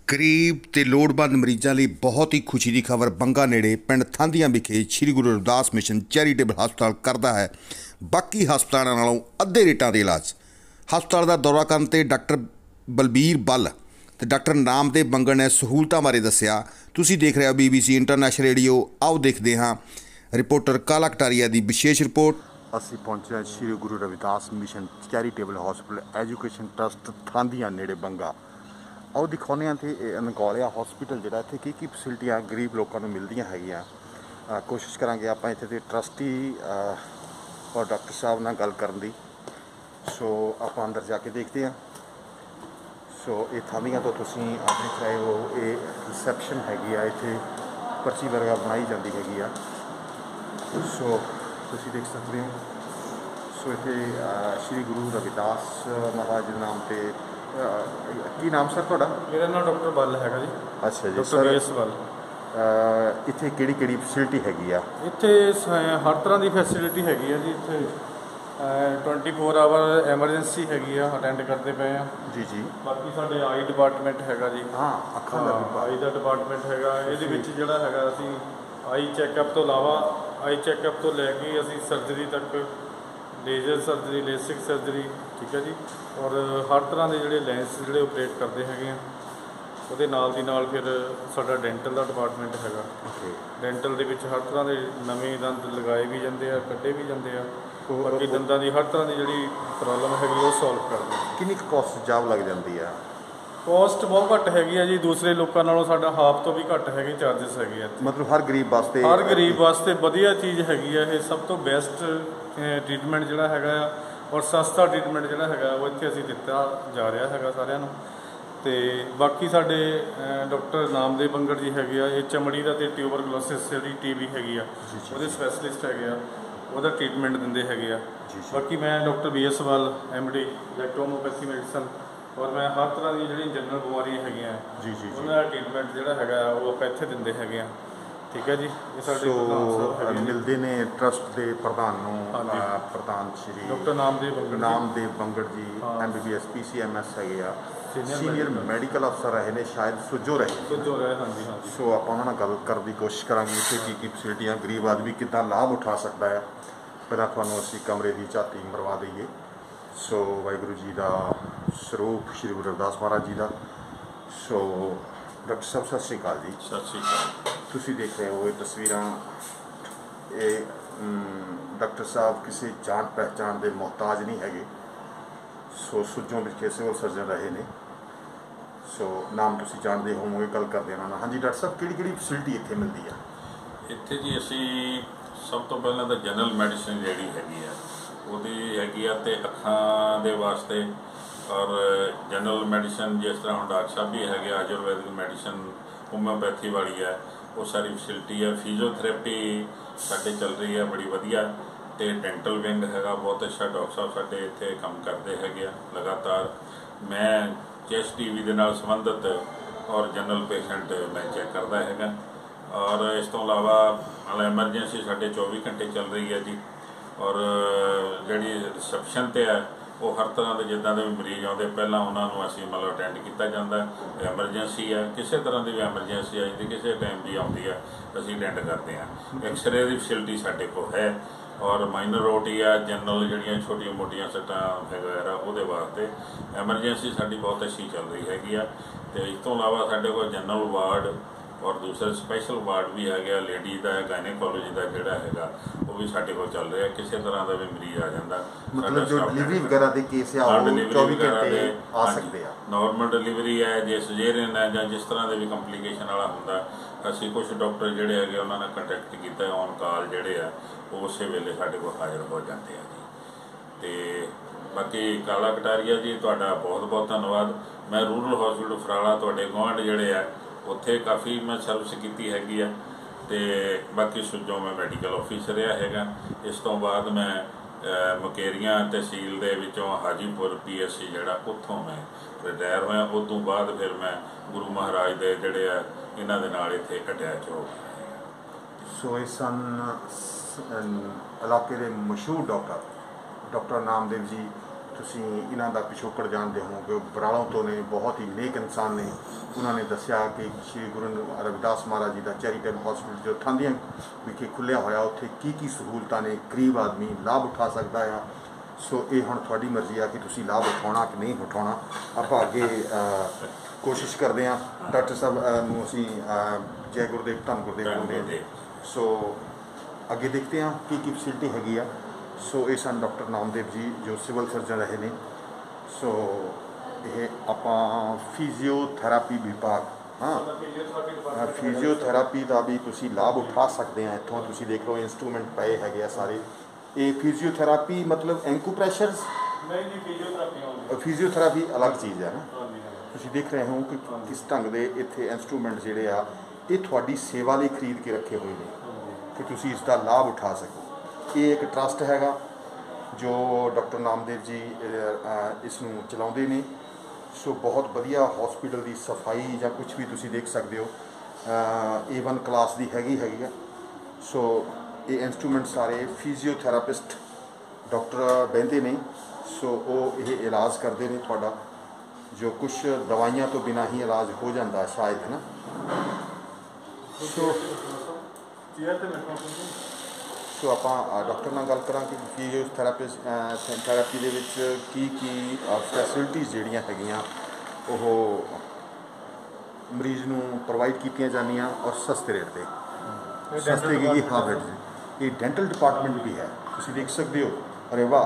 ਗਰੀਬ ਤੇ ਲੋੜਵੰਦ ਮਰੀਜ਼ਾਂ ਲਈ ਬਹੁਤ ਹੀ ਖੁਸ਼ੀ ਦੀ ਖਬਰ ਬੰਗਾ ਨੇੜੇ ਪਿੰਡ ਥਾਂਦੀਆਂ ਵਿਖੇ ਸ੍ਰੀ ਗੁਰੂ ਰਵਿਦਾਸ ਮਿਸ਼ਨ ਚੈਰੀਟੇਬਲ ਹਸਪਤਾਲ ਕਰਦਾ ਹੈ ਬਾਕੀ ਹਸਪਤਾਲਾਂ ਨਾਲੋਂ ਅੱਧੇ ਰੇਟਾਂ ਦੇ ਇਲਾਜ। ਹਸਪਤਾਲ ਦਾ ਦੌਰਾ ਕਰਨ ਤੇ ਡਾਕਟਰ ਬਲਬੀਰ ਬੱਲ ਤੇ ਡਾਕਟਰ ਨਾਮਦੇਵ ਬੰਗੜ ਨੇ ਸਹੂਲਤਾਂ ਬਾਰੇ ਦੱਸਿਆ। ਤੁਸੀਂ ਦੇਖ ਰਹੇ ਹੋ BBC ਇੰਟਰਨੈਸ਼ਨਲ ਰੇਡੀਓ। ਆਓ ਦੇਖਦੇ ਹਾਂ ਰਿਪੋਰਟਰ ਕਾਲਾ ਕਟਾਰੀਆ ਦੀ ਵਿਸ਼ੇਸ਼ ਰਿਪੋर्ट। ਅਸੀਂ ਪਹੁੰਚੇ ਸ਼੍ਰੀ ਗੁਰੂ ਰਵਿਦਾਸ ਮਿਸ਼ਨ ਚੈਰੀਟੇਬਲ ਹਸਪਤਾਲ ਐਜੂਕੇਸ਼ਨ ਟਰਸਟ ਥਾਂਦੀਆਂ ਨੇੜੇ ਬੰਗਾ। ਆਓ ਦਿਖਾਉਂਦੇ ਹਾਂ ਤੇ ਅਨਕੋਲਿਆ ਹਸਪੀਟਲ ਜਿਹੜਾ ਇੱਥੇ ਕੀ ਫੈਸਿਲਿਟੀਆਂ ਗਰੀਬ ਲੋਕਾਂ ਨੂੰ ਮਿਲਦੀਆਂ ਹੈਗੀਆਂ। ਕੋਸ਼ਿਸ਼ ਕਰਾਂਗੇ ਆਪਾਂ ਇੱਥੇ ਦੇ ਟਰਸਟੀ ਔਰ ਡਾਕਟਰ ਸਾਹਿਬ ਨਾਲ ਗੱਲ ਕਰਨ ਦੀ। ਸੋ ਆਪਾਂ ਅੰਦਰ ਜਾ ਕੇ ਦੇਖਦੇ ਹਾਂ। ਸੋ ਇਹ ਥਾਂਦੀਆਂ ਤੋਂ ਤੁਸੀਂ ਦੇਖ ਰਹੇ ਹੋ, ਇਹ ਰਿਸੈਪਸ਼ਨ ਹੈਗੀ ਆ। ਇੱਥੇ ਪਰਚੀ ਵਰਗਾ ਬਣਾਈ ਜਾਂਦੀ ਹੈਗੀ ਆ। ਸੋ ਤੁਸੀਂ ਦੇਖ ਸਕਦੇ ਹੋ। ਸੋ ਇੱਥੇ ਸ਼੍ਰੀ ਗੁਰੂ ਰਵਿਦਾਸ ਮਹਾਰਾਜ ਦੇ ਨਾਮ ਤੇ ਕੀ ਨਾਮ ਸਰ ਤੁਹਾਡਾ? ਮੇਰਾ ਨਾਮ ਡਾਕਟਰ ਬੱਲ ਹੈਗਾ ਜੀ। ਅੱਛਾ ਜੀ ਡਾਕਟਰ BS ਬੱਲ। ਇੱਥੇ ਕਿਹੜੀ ਫੈਸਿਲਿਟੀ ਹੈਗੀ ਆ? ਇੱਥੇ ਹਰ ਤਰ੍ਹਾਂ ਦੀ ਫੈਸਿਲਿਟੀ ਹੈਗੀ ਆ ਜੀ। ਇੱਥੇ 24 ਆਵਰ ਐਮਰਜੈਂਸੀ ਹੈਗੀ ਆ, ਅਟੈਂਡ ਕਰਦੇ ਪਏ ਆ ਜੀ ਜੀ। ਬਾਕੀ ਸਾਡੇ ਆਈ ਡਿਪਾਰਟਮੈਂਟ ਹੈਗਾ ਜੀ। ਹਾਂ, ਅੱਖਾਂ ਦਾ ਆਈ ਦਾ ਡਿਪਾਰਟਮੈਂਟ ਹੈਗਾ। ਇਹਦੇ ਵਿੱਚ ਜਿਹੜਾ ਹੈਗਾ ਅਸੀਂ ਆਈ ਚੈੱਕਅਪ ਤੋਂ ਇਲਾਵਾ ਆਈ ਚੈੱਕਅਪ ਤੋਂ ਲੈ ਕੇ ਅਸੀਂ ਸਰਜਰੀ ਤੱਕ, ਲੇਜ਼ਰ ਸਰਜਰੀ, ਲੇਸਿਕ ਸਰਜਰੀ, ਠੀਕ ਹੈ ਜੀ। ਔਰ ਹਰ ਤਰ੍ਹਾਂ ਦੇ ਜਿਹੜੇ ਲੈਂਸ ਜਿਹੜੇ ਆਪਰੇਟ ਕਰਦੇ ਹੈਗੇ ਆ। ਉਹਦੇ ਨਾਲ ਦੀ ਨਾਲ ਫਿਰ ਸਾਡਾ ਡੈਂਟਲ ਦਾ ਡਿਪਾਰਟਮੈਂਟ ਹੈਗਾ। ਡੈਂਟਲ ਦੇ ਵਿੱਚ ਹਰ ਤਰ੍ਹਾਂ ਦੇ ਨਵੇਂ ਦੰਦ ਲਗਾਏ ਵੀ ਜਾਂਦੇ ਆ, ਕੱਢੇ ਵੀ ਜਾਂਦੇ ਆ। ਬਾਕੀ ਦੰਦਾਂ ਦੀ ਹਰ ਤਰ੍ਹਾਂ ਦੀ ਜਿਹੜੀ ਪ੍ਰੋਬਲਮ ਹੈਗੀ ਉਹ ਸੋਲਵ ਕਰਦੇ ਆ। ਕਿੰਨੀ ਕੁ ਕੋਸਟ ਜਾਬ ਲੱਗ ਜਾਂਦੀ ਆ? ਕੋਸਟ ਬਹੁਤ ਘੱਟ ਹੈਗੀ ਆ ਜੀ। ਦੂਸਰੇ ਲੋਕਾਂ ਨਾਲੋਂ ਸਾਡਾ ਹਾਫ ਤੋਂ ਵੀ ਘੱਟ ਹੈਗੇ ਚਾਰਜਸ ਹੈਗੇ ਆ। ਮਤਲਬ ਹਰ ਗਰੀਬ ਵਾਸਤੇ, ਹਰ ਗਰੀਬ ਵਾਸਤੇ ਵਧੀਆ ਚੀਜ਼ ਹੈਗੀ ਆ। ਇਹ ਸਭ ਤੋਂ ਬੈਸਟ ਟ੍ਰੀਟਮੈਂਟ ਜਿਹੜਾ ਹੈਗਾ ਆ, ਔਰ ਸਸਤਾ ਟ੍ਰੀਟਮੈਂਟ ਜਿਹੜਾ ਹੈਗਾ ਉਹ ਇੱਥੇ ਅਸੀਂ ਦਿੱਤਾ ਜਾ ਰਿਹਾ ਹੈਗਾ ਸਾਰਿਆਂ ਨੂੰ। ਅਤੇ ਬਾਕੀ ਸਾਡੇ ਡਾਕਟਰ ਨਾਮਦੇਵ ਬੰਗੜ ਜੀ ਹੈਗੇ ਆ, ਇਹ ਚਮੜੀ ਦਾ ਅਤੇ ਟਿਊਬਰਕਲੋਸਿਸ ਜਿਹੜੀ TB ਹੈਗੀ ਆ ਉਹਦੇ ਸਪੈਸ਼ਲਿਸਟ ਹੈਗੇ ਆ, ਉਹਦਾ ਟ੍ਰੀਟਮੈਂਟ ਦਿੰਦੇ ਹੈਗੇ ਆ। ਬਾਕੀ ਮੈਂ doctor BS Bal MD electrohomeopathy medicine, ਔਰ ਮੈਂ ਹਰ ਤਰ੍ਹਾਂ ਦੀਆਂ ਜਿਹੜੀਆਂ ਜਨਰਲ ਬਿਮਾਰੀਆਂ ਹੈਗੀਆਂ ਉਹਨਾਂ ਦਾ ਟ੍ਰੀਟਮੈਂਟ ਜਿਹੜਾ ਹੈਗਾ ਉਹ ਆਪਾਂ ਇੱਥੇ ਦਿੰਦੇ ਹੈਗੇ ਆ। ਠੀਕ ਹੈ ਜੀ। ਇਹ ਸਾਡੇ ਮਿਲਦੇ ਨੇ ਟਰਸਟ ਦੇ ਪ੍ਰਧਾਨ ਨੂੰ, ਪ੍ਰਧਾਨ ਸ਼੍ਰੀ ਡਾਕਟਰ ਨਾਮਦੇਵ ਬੰਗੜ ਜੀ, MBBS PCMS ਹੈਗੇ ਆ, ਸੀਨੀਅਰ ਮੈਡੀਕਲ ਅਫਸਰ ਰਹੇ ਨੇ, ਸ਼ਾਇਦ ਸੁੱਜੋ ਰਹੇ। ਹਾਂਜੀ। ਸੋ ਆਪਾਂ ਉਹਨਾਂ ਨਾਲ ਗੱਲ ਕਰਨ ਦੀ ਕੋਸ਼ਿਸ਼ ਕਰਾਂਗੇ ਇੱਥੇ ਕੀ ਫੈਸਿਲਿਟੀਆਂ ਗਰੀਬ ਆਦਮੀ ਕਿੱਦਾਂ ਲਾਭ ਉਠਾ ਸਕਦਾ ਹੈ। ਪਹਿਲਾਂ ਤੁਹਾਨੂੰ ਅਸੀਂ ਕਮਰੇ ਦੀ ਝਾਤੀ ਮਰਵਾ ਦਈਏ। ਸੋ ਵਾਹਿਗੁਰੂ ਜੀ ਦਾ ਸਰੂਪ ਸ਼੍ਰੀ ਗੁਰੂ ਰਵਿਦਾਸ ਮਹਾਰਾਜ ਜੀ ਦਾ। ਸੋ ਡਾਕਟਰ ਸਾਹਿਬ ਸਤਿ ਸ਼੍ਰੀ ਅਕਾਲ ਜੀ। ਸਤਿ ਸ਼੍ਰੀ ਅਕਾਲ। ਤੁਸੀਂ ਦੇਖ ਰਹੇ ਹੋ ਇਹ ਤਸਵੀਰਾਂ। ਇਹ ਡਾਕਟਰ ਸਾਹਿਬ ਕਿਸੇ ਜਾਣ ਪਹਿਚਾਣ ਦੇ ਮੁਹਤਾਜ ਨਹੀਂ ਹੈਗੇ। ਸੋ ਸੁੱਜੋਂ ਵਿਖੇ ਸਿਵਲ ਸਰਜਨ ਰਹੇ ਨੇ। ਸੋ ਨਾਮ ਤੁਸੀਂ ਜਾਣਦੇ ਹੋਵੋਗੇ, ਗੱਲ ਕਰਦੇ ਉਹਨਾਂ ਨਾਲ। ਹਾਂਜੀ ਡਾਕਟਰ ਸਾਹਿਬ, ਕਿਹੜੀ ਫੈਸਿਲਿਟੀ ਇੱਥੇ ਮਿਲਦੀ ਆ? ਇੱਥੇ ਜੀ ਅਸੀਂ ਸਭ ਤੋਂ ਪਹਿਲਾਂ ਤਾਂ ਜਨਰਲ ਮੈਡੀਸਨ ਜਿਹੜੀ ਹੈਗੀ ਆ ਉਹਦੀ ਹੈਗੀ ਆ, ਅਤੇ ਅੱਖਾਂ ਦੇ ਵਾਸਤੇ ਔਰ ਜਨਰਲ ਮੈਡੀਸਨ ਜਿਸ ਤਰ੍ਹਾਂ ਹੁਣ ਡਾਕਟਰ ਸਾਹਿਬ ਵੀ ਹੈਗੇ, ਆਯੁਰਵੈਦਿਕ ਮੈਡੀਸਨ, ਹੋਮਿਓਪੈਥੀ ਵਾਲੀ ਹੈ, ਉਹ ਸਾਰੀ ਫੈਸਿਲਿਟੀ ਹੈ। ਫਿਜ਼ੀਓਥੈਰੇਪੀ ਸਾਡੇ ਚੱਲ ਰਹੀ ਹੈ ਬੜੀ ਵਧੀਆ। ਅਤੇ ਡੈਂਟਲ ਵਿੰਗ ਹੈਗਾ, ਬਹੁਤ ਅੱਛਾ ਡਾਕਟਰ ਸਾਹਿਬ ਸਾਡੇ ਇੱਥੇ ਕੰਮ ਕਰਦੇ ਹੈਗੇ ਆ ਲਗਾਤਾਰ। ਮੈਂ ਚੈਸਟ TB ਦੇ ਨਾਲ ਸੰਬੰਧਿਤ ਔਰ ਜਨਰਲ ਪੇਸ਼ੈਂਟ ਮੈਂ ਚੈੱਕ ਕਰਦਾ ਹੈਗਾ। ਔਰ ਇਸ ਤੋਂ ਇਲਾਵਾ ਐਮਰਜੈਂਸੀ ਸਾਡੇ 24 ਘੰਟੇ ਚੱਲ ਰਹੀ ਹੈ ਜੀ। ਔਰ ਜਿਹੜੀ ਰਿਸੈਪਸ਼ਨ 'ਤੇ ਹੈ ਉਹ ਹਰ ਤਰ੍ਹਾਂ ਦੇ ਜਿੱਦਾਂ ਦੇ ਵੀ ਮਰੀਜ਼ ਆਉਂਦੇ ਪਹਿਲਾਂ ਉਹਨਾਂ ਨੂੰ ਅਸੀਂ ਮਤਲਬ ਅਟੈਂਡ ਕੀਤਾ ਜਾਂਦਾ। ਐਮਰਜੈਂਸੀ ਹੈ, ਕਿਸੇ ਤਰ੍ਹਾਂ ਦੀ ਵੀ ਐਮਰਜੈਂਸੀ ਆ ਜਾਂਦੀ, ਕਿਸੇ ਟਾਈਮ ਵੀ ਆਉਂਦੀ ਆ, ਅਸੀਂ ਅਟੈਂਡ ਕਰਦੇ ਹਾਂ। ਐਕਸਰੇ ਦੀ ਫੈਸਿਲਿਟੀ ਸਾਡੇ ਕੋਲ ਹੈ। ਔਰ ਮਾਈਨਰ OT ਆ, ਜਨਰਲ ਜਿਹੜੀਆਂ ਛੋਟੀਆਂ ਮੋਟੀਆਂ ਸੱਟਾਂ ਵਗੈਰਾ ਉਹਦੇ ਵਾਸਤੇ ਐਮਰਜੈਂਸੀ ਸਾਡੀ ਬਹੁਤ ਅੱਛੀ ਚੱਲ ਰਹੀ ਹੈਗੀ ਆ। ਅਤੇ ਇਸ ਤੋਂ ਇਲਾਵਾ ਸਾਡੇ ਕੋਲ ਜਨਰਲ ਵਾਰਡ ਔਰ ਦੂਸਰੇ ਸਪੈਸ਼ਲ ਵਾਰਡ ਵੀ ਹੈਗਾ। ਲੇਡੀ ਦਾ ਗਾਇਨੇਕੋਲੋਜੀ ਦਾ ਜਿਹੜਾ ਹੈਗਾ ਉਹ ਵੀ ਸਾਡੇ ਕੋਲ ਚੱਲ ਰਿਹਾ। ਕਿਸੇ ਤਰ੍ਹਾਂ ਦਾ ਵੀ ਮਰੀਜ਼ ਆ ਜਾਂਦਾ, ਮਤਲਬ ਜੋ ਡਿਲੀਵਰੀ ਵਗੈਰਾ ਦੇ ਕੇਸ ਆ ਉਹ 24 ਘੰਟੇ ਆ ਸਕਦੇ ਆ। ਨਾਰਮਲ ਡਿਲੀਵਰੀ ਹੈ, ਜੇ ਸਜੇਰੀਅਨ ਹੈ ਜਾਂ ਜਿਸ ਤਰ੍ਹਾਂ ਦੇ ਵੀ ਕੰਪਲੀਕੇਸ਼ਨ ਵਾਲਾ ਹੁੰਦਾ, ਅਸੀਂ ਕੁਝ ਡਾਕਟਰ ਜਿਹੜੇ ਹੈਗੇ ਉਹਨਾਂ ਨਾਲ ਕੰਟੈਕਟ ਕੀਤਾ, ਔਨ ਕਾਲ ਜਿਹੜੇ ਆ ਉਹ ਉਸੇ ਵੇਲੇ ਸਾਡੇ ਕੋਲ ਹਾਜ਼ਰ ਹੋ ਜਾਂਦੇ ਆ ਜੀ। ਅਤੇ ਬਾਕੀ ਕਾਲਾ ਕਟਾਰੀਆ ਜੀ, ਤੁਹਾਡਾ ਬਹੁਤ ਬਹੁਤ ਧੰਨਵਾਦ। ਮੈਂ ਰੂਰਲ ਹਸਪੀਟਲ ਫਰਾਲਾ ਤੁਹਾਡੇ ਗੁਆਂਢ ਜਿਹੜੇ ਆ ਉੱਥੇ ਕਾਫੀ ਮੈਂ ਸਰਵਿਸ ਕੀਤੀ ਹੈਗੀ ਆ। ਅਤੇ ਬਾਕੀ ਸੁੱਜੋਂ ਮੈਂ ਮੈਡੀਕਲ ਆਫਿਸਰ ਰਿਹਾ ਹੈਗਾ। ਇਸ ਤੋਂ ਬਾਅਦ ਮੈਂ ਮੁਕੇਰੀਆਂ ਤਹਿਸੀਲ ਦੇ ਵਿੱਚੋਂ ਹਾਜੀਪੁਰ PSC ਜਿਹੜਾ ਉੱਥੋਂ ਮੈਂ ਰਿਟਾਇਰ ਹੋਇਆ। ਉਸ ਤੋਂ ਬਾਅਦ ਫਿਰ ਮੈਂ ਗੁਰੂ ਮਹਾਰਾਜ ਦੇ ਜਿਹੜੇ ਆ ਇਹਨਾਂ ਦੇ ਨਾਲ ਇੱਥੇ ਅਟੈਚ ਹੋ ਗਿਆ। ਸੋ ਇਹ ਸਨ ਇਲਾਕੇ ਦੇ ਮਸ਼ਹੂਰ ਡਾਕਟਰ ਨਾਮਦੇਵ ਜੀ ਤੁਸੀਂ ਇਹਨਾਂ ਦਾ ਪਿਛੋਕੜ ਜਾਣਦੇ ਹੋ ਕਿ ਬਰਾਲੋਂ ਤੋਂ ਨੇ, ਬਹੁਤ ਹੀ ਨੇਕ ਇਨਸਾਨ ਨੇ। ਉਹਨਾਂ ਨੇ ਦੱਸਿਆ ਕਿ ਸ਼੍ਰੀ ਗੁਰੂ ਰਵਿਦਾਸ ਮਹਾਰਾਜ ਜੀ ਦਾ ਚੈਰੀਟੇਬਲ ਹਸਪੀਟਲ ਜੋ ਥਾਂਦੀਆਂ ਵਿਖੇ ਖੁੱਲ੍ਹਿਆ ਹੋਇਆ, ਉੱਥੇ ਕੀ ਸਹੂਲਤਾਂ ਨੇ, ਗਰੀਬ ਆਦਮੀ ਲਾਭ ਉਠਾ ਸਕਦਾ ਆ। ਸੋ ਇਹ ਹੁਣ ਤੁਹਾਡੀ ਮਰਜ਼ੀ ਆ ਕਿ ਤੁਸੀਂ ਲਾਭ ਉਠਾਉਣਾ ਕਿ ਨਹੀਂ ਉਠਾਉਣਾ। ਆਪਾਂ ਅੱਗੇ ਕੋਸ਼ਿਸ਼ ਕਰਦੇ ਹਾਂ। ਡਾਕਟਰ ਸਾਹਿਬ ਨੂੰ ਅਸੀਂ ਜੈ ਗੁਰਦੇਵ, ਧੰਨ ਗੁਰਦੇਵ ਬੋਲਦੇ ਹਾਂ। ਸੋ ਅੱਗੇ ਦੇਖਦੇ ਹਾਂ ਕੀ ਫੈਸਿਲਿਟੀ ਹੈਗੀ ਆ। ਸੋ ਇਹ ਸਨ ਡਾਕਟਰ ਨਾਮਦੇਵ ਜੀ ਜੋ ਸਿਵਲ ਸਰਜਨ ਰਹੇ ਨੇ। ਸੋ ਇਹ ਆਪਾਂ ਫਿਜ਼ੀਓਥੈਰੇਪੀ ਵਿਭਾਗ, ਫਿਜ਼ੀਓਥੈਰੇਪੀ ਦਾ ਵੀ ਤੁਸੀਂ ਲਾਭ ਉਠਾ ਸਕਦੇ ਆ। ਇੱਥੋਂ ਤੁਸੀਂ ਦੇਖ ਲਓ ਇੰਸਟਰੂਮੈਂਟ ਪਏ ਹੈਗੇ ਆ ਸਾਰੇ। ਇਹ ਫਿਜ਼ੀਓਥੈਰੇਪੀ ਮਤਲਬ ਐਂਕੂਪ੍ਰੈਸ਼ਰ ਨਹੀਂ, ਫਿਜ਼ੀਓਥੈਰੇਪੀ ਅਲੱਗ ਚੀਜ਼ ਹੈ ਨਾ। ਤੁਸੀਂ ਦੇਖ ਰਹੇ ਹੋ ਕਿ ਕਿਸ ਢੰਗ ਦੇ ਇੱਥੇ ਇੰਸਟਰੂਮੈਂਟ ਜਿਹੜੇ ਆ ਇਹ ਤੁਹਾਡੀ ਸੇਵਾ ਲਈ ਖਰੀਦ ਕੇ ਰੱਖੇ ਹੋਏ ਨੇ ਕਿ ਤੁਸੀਂ ਇਸ ਦਾ ਲਾਭ ਉਠਾ ਸਕੋ। ਇਹ ਇੱਕ ਟਰਸਟ ਹੈਗਾ ਜੋ ਡਾਕਟਰ ਨਾਮਦੇਵ ਜੀ ਇਸ ਨੂੰ ਚਲਾਉਂਦੇ ਨੇ। ਸੋ ਬਹੁਤ ਵਧੀਆ ਹਸਪੀਟਲ ਦੀ ਸਫਾਈ ਜਾਂ ਕੁਝ ਵੀ ਤੁਸੀਂ ਦੇਖ ਸਕਦੇ ਹੋ, A1 ਕਲਾਸ ਦੀ ਹੈਗੀ ਆ। ਸੋ ਇਹ ਇੰਸਟਰੂਮੈਂਟ ਸਾਰੇ ਫਿਜ਼ੀਓਥੈਰੇਪਿਸਟ ਡਾਕਟਰ ਬਹਿੰਦੇ ਨੇ। ਸੋ ਉਹ ਇਹ ਇਲਾਜ ਕਰਦੇ ਨੇ ਤੁਹਾਡਾ, ਜੋ ਕੁਝ ਦਵਾਈਆਂ ਤੋਂ ਬਿਨਾਂ ਹੀ ਇਲਾਜ ਹੋ ਜਾਂਦਾ ਸ਼ਾਇਦ, ਹੈ ਨਾ। ਸੋ ਆਪਾਂ ਡਾਕਟਰ ਨਾਲ ਗੱਲ ਕਰਾਂਗੇ ਫਿਜ਼ੀਓਥੈਰੇਪਿਸਟ ਥੈਰੇਪੀ ਦੇ ਵਿੱਚ ਕੀ ਫੈਸਿਲਿਟੀਜ਼ ਜਿਹੜੀਆਂ ਹੈਗੀਆਂ ਉਹ ਮਰੀਜ਼ ਨੂੰ ਪ੍ਰੋਵਾਈਡ ਕੀਤੀਆਂ ਜਾਂਦੀਆਂ ਔਰ ਸਸਤੇ ਰੇਟ 'ਤੇ। ਸਸਤੇ ਕੀ ਹਾਂ ਬੈਠ ਜੀ, ਇਹ ਡੈਂਟਲ ਡਿਪਾਰਟਮੈਂਟ ਵੀ ਹੈ, ਤੁਸੀਂ ਦੇਖ ਸਕਦੇ ਹੋ। ਅਰੇ ਵਾਹ,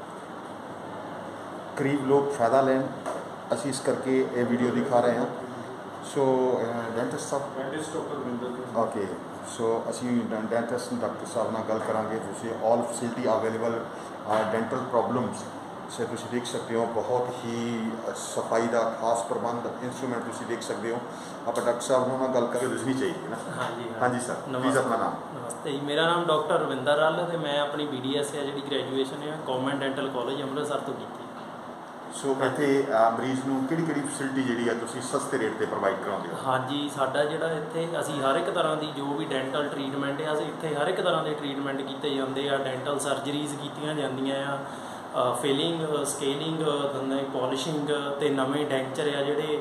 ਗਰੀਬ ਲੋਕ ਫਾਇਦਾ ਲੈਣ, ਅਸੀਂ ਇਸ ਕਰਕੇ ਇਹ ਵੀਡੀਓ ਦਿਖਾ ਰਹੇ ਹਾਂ। ਸੋ ਡੈਂਟਿਸਟ ਸਾਹਿਬ, ਓਕੇ। ਸੋ ਅਸੀਂ ਡੈਂਟਿਸਟ ਡਾਕਟਰ ਸਾਹਿਬ ਨਾਲ ਗੱਲ ਕਰਾਂਗੇ। ਤੁਸੀਂ all facility available dental problems ਸੇ ਤੁਸੀਂ ਦੇਖ ਸਕਦੇ ਹੋ। ਬਹੁਤ ਹੀ ਸਫਾਈ ਦਾ ਖਾਸ ਪ੍ਰਬੰਧ, ਇੰਸਟਰੂਮੈਂਟ ਤੁਸੀਂ ਦੇਖ ਸਕਦੇ ਹੋ। ਆਪਾਂ ਡਾਕਟਰ ਸਾਹਿਬ ਨਾਲ ਗੱਲ ਕਰਕੇ ਦੱਸਣੀ ਚਾਹੀਦੀ ਨਾ। ਹਾਂਜੀ ਸਰ, ਪਲੀਜ਼ ਆਪਣਾ ਨਾਮ। ਨਮਸਤੇ ਜੀ, ਮੇਰਾ ਨਾਮ ਡਾਕਟਰ ਰਵਿੰਦਰ ਰੱਲ ਅਤੇ ਮੈਂ ਆਪਣੀ BDS ਹੈ ਜਿਹੜੀ ਗ੍ਰੈਜੂਏਸ਼ਨ ਹੈ ਗੌਰਮੈਂਟ ਡੈਂਟਲ ਕਾਲਜ ਅੰਮ੍ਰਿਤਸਰ ਤੋਂ ਕੀਤੀ। ਸੋ ਇੱਥੇ ਮਰੀਜ਼ ਨੂੰ ਕਿਹੜੀ ਫੈਸਿਲਿਟੀ ਜਿਹੜੀ ਆ ਤੁਸੀਂ ਸਸਤੇ ਰੇਟ 'ਤੇ ਪ੍ਰੋਵਾਈਡ ਕਰਾਉਂਦੇ ਹੋ? ਹਾਂਜੀ, ਸਾਡਾ ਜਿਹੜਾ ਇੱਥੇ ਅਸੀਂ ਹਰ ਇੱਕ ਤਰ੍ਹਾਂ ਦੀ ਜੋ ਵੀ ਡੈਂਟਲ ਟਰੀਟਮੈਂਟ ਆ, ਅਸੀਂ ਇੱਥੇ ਹਰ ਇੱਕ ਤਰ੍ਹਾਂ ਦੇ ਟਰੀਟਮੈਂਟ ਕੀਤੇ ਜਾਂਦੇ ਆ। ਡੈਂਟਲ ਸਰਜਰੀਜ਼ ਕੀਤੀਆਂ ਜਾਂਦੀਆਂ ਆ, ਫਿਲਿੰਗ, ਸਕੇਲਿੰਗ, ਦੰਦਾਂ ਦੀ ਪੋਲਿਸ਼ਿੰਗ ਅਤੇ ਨਵੇਂ ਡੈਂਚਰ ਆ ਜਿਹੜੇ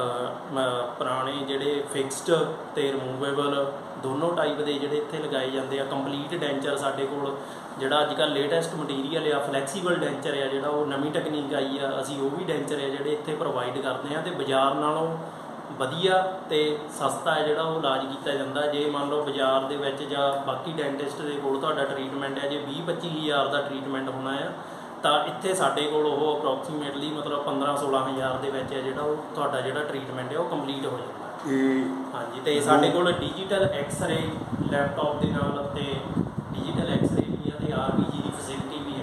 ਪੁਰਾਣੇ ਜਿਹੜੇ ਫਿਕਸਡ ਅਤੇ ਰਿਮੂਵੇਬਲ ਦੋਨੋਂ ਟਾਈਪ ਦੇ ਜਿਹੜੇ ਇੱਥੇ ਲਗਾਏ ਜਾਂਦੇ ਆ। ਕੰਪਲੀਟ ਡੈਂਚਰ ਸਾਡੇ ਕੋਲ ਜਿਹੜਾ ਅੱਜ ਕੱਲ੍ਹ ਲੇਟੈਸਟ ਮਟੀਰੀਅਲ ਆ, ਫਲੈਕਸੀਬਲ ਡੈਂਚਰ ਆ ਜਿਹੜਾ ਉਹ ਨਵੀਂ ਟੈਕਨੀਕ ਆਈ ਆ, ਅਸੀਂ ਉਹ ਵੀ ਡੈਂਚਰ ਆ ਜਿਹੜੇ ਇੱਥੇ ਪ੍ਰੋਵਾਈਡ ਕਰਦੇ ਹਾਂ। ਅਤੇ ਬਾਜ਼ਾਰ ਨਾਲੋਂ ਵਧੀਆ ਅਤੇ ਸਸਤਾ ਹੈ ਜਿਹੜਾ ਉਹ ਇਲਾਜ ਕੀਤਾ ਜਾਂਦਾ। ਜੇ ਮੰਨ ਲਓ ਬਾਜ਼ਾਰ ਦੇ ਵਿੱਚ ਜਾਂ ਬਾਕੀ ਡੈਂਟਿਸਟ ਦੇ ਕੋਲ ਤੁਹਾਡਾ ਟਰੀਟਮੈਂਟ ਹੈ ਜੇ 20-25 ਹਜ਼ਾਰ ਦਾ ਟਰੀਟਮੈਂਟ ਹੋਣਾ ਆ, ਤਾਂ ਇੱਥੇ ਸਾਡੇ ਕੋਲ ਉਹ ਅਪਰੋਕਸੀਮੇਟਲੀ ਮਤਲਬ 15-16 ਹਜ਼ਾਰ ਦੇ ਵਿੱਚ ਹੈ ਜਿਹੜਾ ਉਹ ਤੁਹਾਡਾ ਜਿਹੜਾ ਟਰੀਟਮੈਂਟ ਹੈ ਉਹ ਕੰਪਲੀਟ ਹੋ ਜਾਂਦਾ। ਹਾਂਜੀ, ਅਤੇ ਸਾਡੇ ਕੋਲ ਡਿਜੀਟਲ ਐਕਸਰੇ ਲੈਪਟਾਪ ਦੇ ਨਾਲ ਅਤੇ ਡਿਜੀਟਲ ਐਕਸਰੇ ਵੀ ਹੈ ਅਤੇ RBG ਦੀ ਫੈਸਿਲਿਟੀ ਵੀ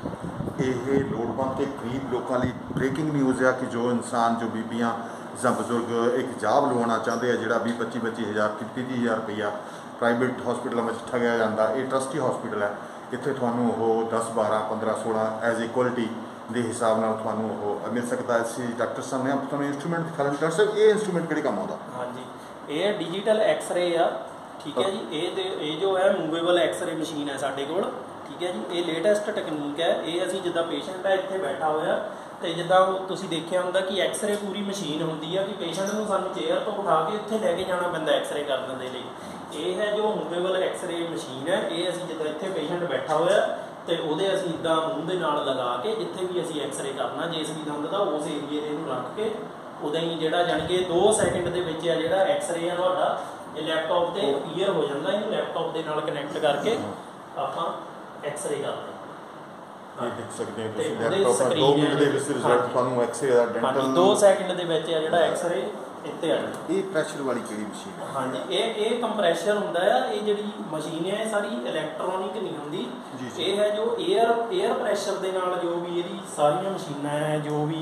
ਹੈ। ਇਹ ਲੋੜਵੰਦ ਅਤੇ ਗਰੀਬ ਲੋਕਾਂ ਲਈ ਬ੍ਰੇਕਿੰਗ ਨਿਊਜ਼ ਆ ਕਿ ਜੋ ਇਨਸਾਨ, ਜੋ ਬੀਬੀਆਂ ਜਾਂ ਬਜ਼ੁਰਗ ਇੱਕ ਜਾਬ ਲਵਾਉਣਾ ਚਾਹੁੰਦੇ ਆ ਜਿਹੜਾ 20-25 ਹਜ਼ਾਰ 30-30 ਹਜ਼ਾਰ ਰੁਪਈਆ ਪ੍ਰਾਈਵੇਟ ਹਸਪੀਟਲਾਂ ਵਿੱਚ ਠੱਗਿਆ ਜਾਂਦਾ। ਇਹ ਟਰਸਟੀ ਹਸਪੀਟਲ ਹੈ, ਇੱਥੇ ਤੁਹਾਨੂੰ ਉਹ 10-12-15-16 ਐਜ਼ ਏ ਕੁਆਲਿਟੀ ਦੇ ਹਿਸਾਬ ਨਾਲ ਤੁਹਾਨੂੰ ਉਹ ਮਿਲ ਸਕਦਾ। ਅਸੀਂ ਡਾਕਟਰ ਸਾਹਿਬ ਨੇ ਤੁਹਾਨੂੰ ਇੰਸਟਰੂਮੈਂਟ ਦਿਖਾ ਰਹੇ। ਡਾਕਟਰ ਸਾਹਿਬ, ਇਹ ਇੰਸਟਰੂਮੈਂਟ ਕਿਹੜੇ ਕੰਮ ਆਉਂਦਾ? ਹਾਂਜੀ, ਇਹ ਡਿਜੀਟਲ ਐਕਸਰੇ ਆ, ਠੀਕ ਹੈ ਜੀ। ਇਹ ਜੋ ਹੈ ਮੂਵੇਬਲ ਐਕਸਰੇ ਮਸ਼ੀਨ ਹੈ ਸਾਡੇ ਕੋਲ, ਠੀਕ ਹੈ ਜੀ। ਇਹ ਲੇਟੈਸਟ ਟੈਕਨੀਕ ਹੈ। ਇਹ ਅਸੀਂ ਜਿੱਦਾਂ ਪੇਸ਼ੈਂਟ ਹੈ ਇੱਥੇ ਬੈਠਾ ਹੋਇਆ ਅਤੇ ਜਿੱਦਾਂ ਤੁਸੀਂ ਦੇਖਿਆ ਹੁੰਦਾ ਕਿ ਐਕਸਰੇ ਪੂਰੀ ਮਸ਼ੀਨ ਹੁੰਦੀ ਆ ਕਿ ਪੇਸ਼ੈਂਟ ਨੂੰ ਸਾਨੂੰ ਚੇਅਰ ਤੋਂ ਉਠਾ ਕੇ ਉੱਥੇ ਲੈ ਕੇ ਜਾਣਾ ਪੈਂਦਾ ਐਕਸਰੇ ਕਰਨ ਦੇ ਲਈ। ਇਹ ਹੈ ਜੋ ਮੂਵੇਬਲ ਐਕਸਰੇ ਮਸ਼ੀਨ ਹੈ। ਇਹ ਅਸੀਂ ਜਿੱਦਾਂ ਇੱਥੇ ਪੇਸ਼ੈਂਟ ਬੈਠਾ ਹੋਇਆ ਅਤੇ ਉਹਦੇ ਅਸੀਂ ਇੱਦਾਂ ਮੂੰਹ ਦੇ ਨਾਲ ਲਗਾ ਕੇ ਜਿੱਥੇ ਵੀ ਅਸੀਂ ਐਕਸਰੇ ਕਰਨਾ ਜਿਸ ਵੀ ਦੰਦ ਦਾ ਉਸ ਏਰੀਏ ਦੇ ਨੂੰ ਰੱਖ ਕੇ ਉਦਾਂ ਹੀ ਜਿਹੜਾ ਜਾਣੀ ਕਿ 2 ਸੈਕਿੰਡ ਦੇ ਵਿੱਚ ਆ ਜਿਹੜਾ ਐਕਸਰੇ ਆ ਤੁਹਾਡਾ ਇਹ ਲੈਪਟਾਪ 'ਤੇ ਅਪੀਅਰ ਹੋ ਜਾਂਦਾ। ਇਹਨੂੰ ਲੈਪਟਾਪ ਦੇ ਨਾਲ ਕਨੈਕਟ ਕਰਕੇ ਆਪਾਂ ਐਕਸਰੇ ਕਰਦੇ ਹਾਂ। ਇਹ ਦੇਖ ਸਕਦੇ ਹੋ ਤੁਸੀਂ ਲੈਪਟਾਪ ਨਾਲ 2 ਮਿੰਟ ਦੇ ਵਿੱਚ ਰਿਜ਼ਲਟ ਤੁਹਾਨੂੰ ਐਕਸਰੇ ਦਾ ਡੈਂਟਲ 2 ਸੈਕਿੰਡ ਦੇ ਵਿੱਚ ਆ ਜਿਹੜਾ ਐਕਸਰੇ ਇੱਥੇ ਆ ਜਾਂਦਾ। ਇਹ ਪ੍ਰੈਸ਼ਰ ਵਾਲੀ ਕਿਹੜੀ ਮਸ਼ੀਨ ਹੈ? ਹਾਂਜੀ, ਇਹ ਕੰਪਰੈਸ਼ਰ ਹੁੰਦਾ ਆ। ਇਹ ਜਿਹੜੀ ਮਸ਼ੀਨ ਹੈ ਇਹ ਸਾਰੀ ਇਲੈਕਟ੍ਰੋਨਿਕ ਨਹੀਂ ਹੁੰਦੀ। ਇਹ ਹੈ ਜੋ ਏਅਰ ਪ੍ਰੈਸ਼ਰ ਦੇ ਨਾਲ ਜੋ ਵੀ ਇਹਦੀ ਸਾਰੀਆਂ ਮਸ਼ੀਨਾਂ ਹੈ, ਜੋ ਵੀ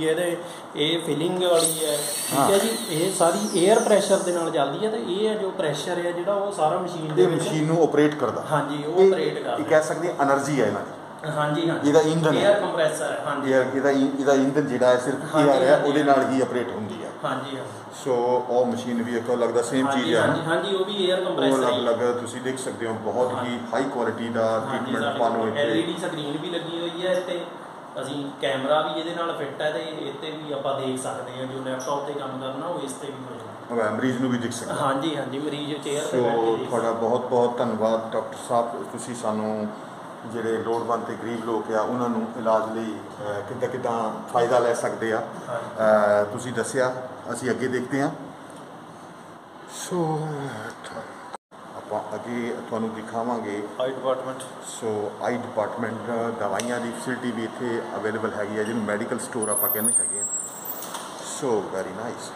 ਇਹ ਫਿਲਿੰਗ ਵਾਲੀ ਹੈ, ਠੀਕ ਹੈ ਜੀ। ਇਹ ਸਾਰੀ ਏਅਰ ਪ੍ਰੈਸ਼ਰ ਦੇ ਨਾਲ ਚੱਲਦੀ ਹੈ ਅਤੇ ਇਹ ਹੈ ਜੋ ਪ੍ਰੈਸ਼ਰ ਹੈ ਜਿਹੜਾ ਉਹ ਸਾਰਾ ਮਸ਼ੀਨ ਦੇ ਵਿੱਚ ਮਸ਼ੀਨ ਨੂੰ ਆਪਰੇਟ ਕਰਦਾ। ਹਾਂਜੀ, ਉਹ ਆਪਰੇਟ ਕਰਦਾ। ਇਹ ਕਹਿ ਸਕਦੇ એનર્ਜੀ ਹੈ ਇਹਨਾਂ ਦੀ। ਹਾਂਜੀ, ਇਹਦਾ ਇੰਜਨ ਏਅਰ ਕੰਪਰੈਸਰ ਹੈ। ਹਾਂਜੀ, ਇਹਦਾ ਇੰਜਨ ਜਿਹੜਾ ਹੈ ਸਿਰਫ ਏਅਰ ਹੈ, ਉਹਦੇ ਨਾਲ ਹੀ ਆਪਰੇਟ ਹੁੰਦੀ ਹੈ। ਹਾਂਜੀ, ਸੋ ਉਹ ਮਸ਼ੀਨ ਵੀ ਇੱਕ ਲੱਗਦਾ ਸੇਮ ਚੀਜ਼ ਹੈ। ਹਾਂਜੀ, ਉਹ ਵੀ ਏਅਰ ਕੰਪਰੈਸਰ ਹੈ। ਅਲੱਗ ਤੁਸੀਂ ਦੇਖ ਸਕਦੇ ਹੋ ਬਹੁਤ ਹੀ ਹਾਈ ਕੁਆਲਿਟੀ ਦਾ ਟ੍ਰੀਟਮੈਂਟ ਤੁਹਾਨੂੰ ਇੱਥੇ। LED ਸਕਰੀਨ ਵੀ ਲੱਗੀ ਹੋਈ ਹੈ ਅਤੇ ਅਸੀਂ ਕੈਮਰਾ ਵੀ ਇਹਦੇ ਨਾਲ ਫਿੱਟ ਹੈ ਤੇ ਇਹ 'ਤੇ ਵੀ ਆਪਾਂ ਦੇਖ ਸਕਦੇ ਹਾਂ, ਜੋ ਲੈਪਟਾਪ 'ਤੇ ਕੰਮ ਕਰਨਾ ਉਹ ਇਸ 'ਤੇ ਵੀ ਹੋ ਜਾਂਦਾ। ਮਰੀਜ਼ ਨੂੰ ਵੀ ਦਿਖ ਸਕਦਾ। ਹਾਂਜੀ ਹਾਂਜੀ, ਮਰੀਜ਼ ਚੇਅਰ 'ਤੇ ਸੋ ਬੈਠ ਕੇ ਦੇਖ ਤੁਹਾਡਾ ਬਹੁਤ ਬਹੁਤ ਧੰਨਵਾਦ ਡਾਕਟਰ ਸਾਹਿਬ, ਤੁਸੀਂ ਸਾਨੂੰ ਜਿਹੜੇ ਲੋੜਵੰਦ ਤੇ ਗਰੀਬ ਲੋਕ ਆ ਉਹਨਾਂ ਨੂੰ ਇਲਾਜ ਲਈ ਕਿੱਦਾਂ ਫਾਇਦਾ ਲੈ ਸਕਦੇ ਆ ਤੁਸੀਂ ਦੱਸਿਆ। ਅਸੀਂ ਅੱਗੇ ਦੇਖਦੇ ਹਾਂ। ਸੋ ਆਪਾਂ ਅੱਗੇ ਤੁਹਾਨੂੰ ਦਿਖਾਵਾਂਗੇ ਆਈ ਡਿਪਾਰਟਮੈਂਟ। ਸੋ ਆਈ ਡਿਪਾਰਟਮੈਂਟ ਦਵਾਈਆਂ ਦੀ ਫੈਸਿਲਿਟੀ ਵੀ ਇੱਥੇ ਅਵੇਲੇਬਲ ਹੈਗੀ ਹੈ, ਜਿਹਨੂੰ ਮੈਡੀਕਲ ਸਟੋਰ ਆਪਾਂ ਕਹਿੰਦੇ ਹੈਗੇ ਆ। So very nice.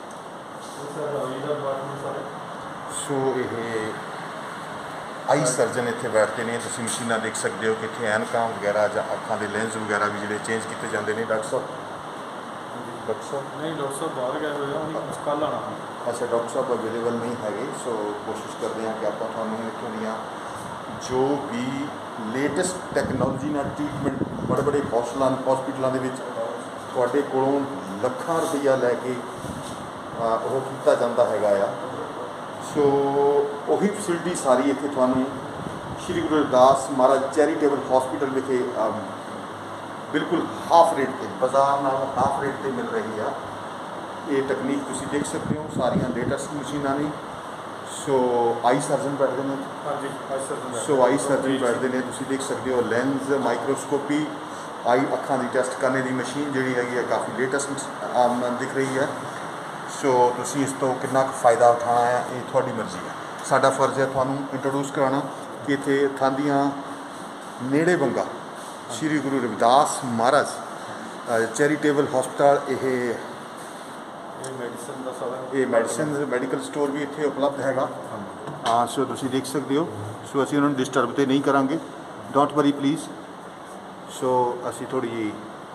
ਸੋ ਇਹ ਆਈ ਸਰਜਨ ਇੱਥੇ ਬੈਠਦੇ ਨੇ। ਤੁਸੀਂ ਮਸ਼ੀਨਾਂ ਦੇਖ ਸਕਦੇ ਹੋ ਕਿ ਇੱਥੇ ਐਨਕਾਂ ਵਗੈਰਾ ਜਾਂ ਅੱਖਾਂ ਦੇ ਲੈਂਸ ਵਗੈਰਾ ਵੀ ਜਿਹੜੇ ਚੇਂਜ ਕੀਤੇ ਜਾਂਦੇ ਨੇ। ਡਾਕਟਰ ਸਾਹਿਬ ਨਹੀਂ, ਡਾਕਟਰ ਸਾਹਿਬ ਬਾਹਰ ਗਏ ਹੋਏ ਆ, ਹੁਣ ਕੱਲ੍ਹ ਆਉਣਾ। ਅੱਛਾ, ਡਾਕਟਰ ਸਾਹਿਬ ਅਵੇਲੇਬਲ ਨਹੀਂ ਹੈਗੇ। ਸੋ ਕੋਸ਼ਿਸ਼ ਕਰਦੇ ਹਾਂ ਕਿ ਆਪਾਂ ਤੁਹਾਨੂੰ ਇੱਥੋਂ ਦੀਆਂ ਜੋ ਵੀ ਲੇਟੈਸਟ ਟੈਕਨੋਲੋਜੀ ਨਾਲ ਟ੍ਰੀਟਮੈਂਟ ਬੜੇ ਬੜੇ ਹਸਪੀਟਲਾਂ ਦੇ ਵਿੱਚ ਤੁਹਾਡੇ ਕੋਲੋਂ ਲੱਖਾਂ ਰੁਪਈਆ ਲੈ ਕੇ ਉਹ ਕੀਤਾ ਜਾਂਦਾ ਹੈਗਾ ਆ। ਸੋ ਉਹੀ ਫੈਸਿਲਿਟੀ ਸਾਰੀ ਇੱਥੇ ਤੁਹਾਨੂੰ ਸ਼੍ਰੀ ਗੁਰੂ ਰਵਿਦਾਸ ਮਹਾਰਾਜ ਚੈਰੀਟੇਬਲ ਹਸਪੀਟਲ ਵਿਖੇ ਬਿਲਕੁਲ ਹਾਫ ਰੇਟ 'ਤੇ, ਬਾਜ਼ਾਰ ਨਾਲੋਂ ਹਾਫ ਰੇਟ 'ਤੇ ਮਿਲ ਰਹੀ ਆ। ਇਹ ਟੈਕਨੀਕ ਤੁਸੀਂ ਦੇਖ ਸਕਦੇ ਹੋ, ਸਾਰੀਆਂ ਲੇਟੈਸਟ ਮਸ਼ੀਨਾਂ ਨੇ। ਸੋ ਆਈ ਸਰਜਨ ਬੈਠਦੇ ਨੇ। ਹਾਂਜੀ, ਆਈ ਸਰਜਨ। ਸੋ ਆਈ ਸਰਜਨ ਬੈਠਦੇ ਨੇ, ਤੁਸੀਂ ਦੇਖ ਸਕਦੇ ਹੋ। ਲੈਂਸ, ਮਾਈਕਰੋਸਕੋਪੀ, ਆਈ ਅੱਖਾਂ ਦੀ ਟੈਸਟ ਕਰਨੇ ਦੀ ਮਸ਼ੀਨ ਜਿਹੜੀ ਹੈਗੀ ਹੈ ਕਾਫੀ ਲੇਟੈਸਟ ਦਿਖ ਰਹੀ ਹੈ। ਸੋ ਤੁਸੀਂ ਇਸ ਤੋਂ ਕਿੰਨਾ ਕੁ ਫਾਇਦਾ ਉਠਾਉਣਾ ਹੈ ਇਹ ਤੁਹਾਡੀ ਮਰਜ਼ੀ ਹੈ। ਸਾਡਾ ਫਰਜ਼ ਹੈ ਤੁਹਾਨੂੰ ਇੰਟਰੋਡਿਊਸ ਕਰਾਉਣਾ ਕਿ ਇੱਥੇ ਥਾਂਦੀਆਂ ਨੇੜੇ ਬੰਗਾ ਸ਼੍ਰੀ ਗੁਰੂ ਰਵਿਦਾਸ ਮਹਾਰਾਜ ਚੈਰੀਟੇਬਲ ਹਸਪਤਾਲ ਇਹ ਮੈਡੀਸਨ ਦਾ ਸਾਰਾ ਮੈਡੀਸਨ ਮੈਡੀਕਲ ਸਟੋਰ ਵੀ ਇੱਥੇ ਉਪਲਬਧ ਹੈਗਾ। ਹਾਂ, ਸੋ ਤੁਸੀਂ ਦੇਖ ਸਕਦੇ ਹੋ। ਸੋ ਅਸੀਂ ਉਹਨਾਂ ਨੂੰ ਡਿਸਟਰਬ ਤੇ ਨਹੀਂ ਕਰਾਂਗੇ, ਡੋਂਟ ਵਰੀ ਪਲੀਜ਼। ਸੋ ਅਸੀਂ ਥੋੜ੍ਹੀ ਜਿਹੀ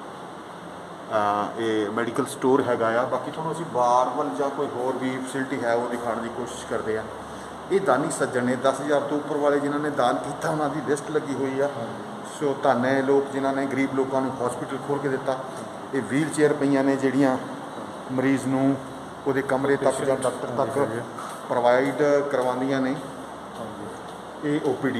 ਇਹ ਮੈਡੀਕਲ ਸਟੋਰ ਹੈਗਾ ਆ। ਬਾਕੀ ਤੁਹਾਨੂੰ ਅਸੀਂ ਬਾਰ ਵੱਲ ਜਾਂ ਕੋਈ ਹੋਰ ਵੀ ਫੈਸਿਲਿਟੀ ਹੈ ਉਹ ਦਿਖਾਉਣ ਦੀ ਕੋਸ਼ਿਸ਼ ਕਰਦੇ ਹਾਂ। ਇਹ ਦਾਨੀ ਸੱਜਣ ਨੇ 10,000 ਤੋਂ ਉੱਪਰ ਵਾਲੇ ਜਿਨ੍ਹਾਂ ਨੇ ਦਾਨ ਕੀਤਾ, ਉਹਨਾਂ ਦੀ ਲਿਸਟ ਲੱਗੀ ਹੋਈ ਆ। ਸੋ ਧੰਨ ਹੈ ਲੋਕ ਜਿਨ੍ਹਾਂ ਨੇ ਗਰੀਬ ਲੋਕਾਂ ਨੂੰ ਹਸਪੀਟਲ ਖੋਲ੍ਹ ਕੇ ਦਿੱਤਾ। ਇਹ ਵੀਲ ਚੇਅਰ ਪਈਆਂ ਨੇ ਜਿਹੜੀਆਂ ਮਰੀਜ਼ ਨੂੰ ਉਹਦੇ ਕਮਰੇ ਤੱਕ ਜਾਂ ਡਾਕਟਰ ਤੱਕ ਪ੍ਰੋਵਾਈਡ ਕਰਵਾਉਂਦੀਆਂ ਨੇ। ਇਹ OPD।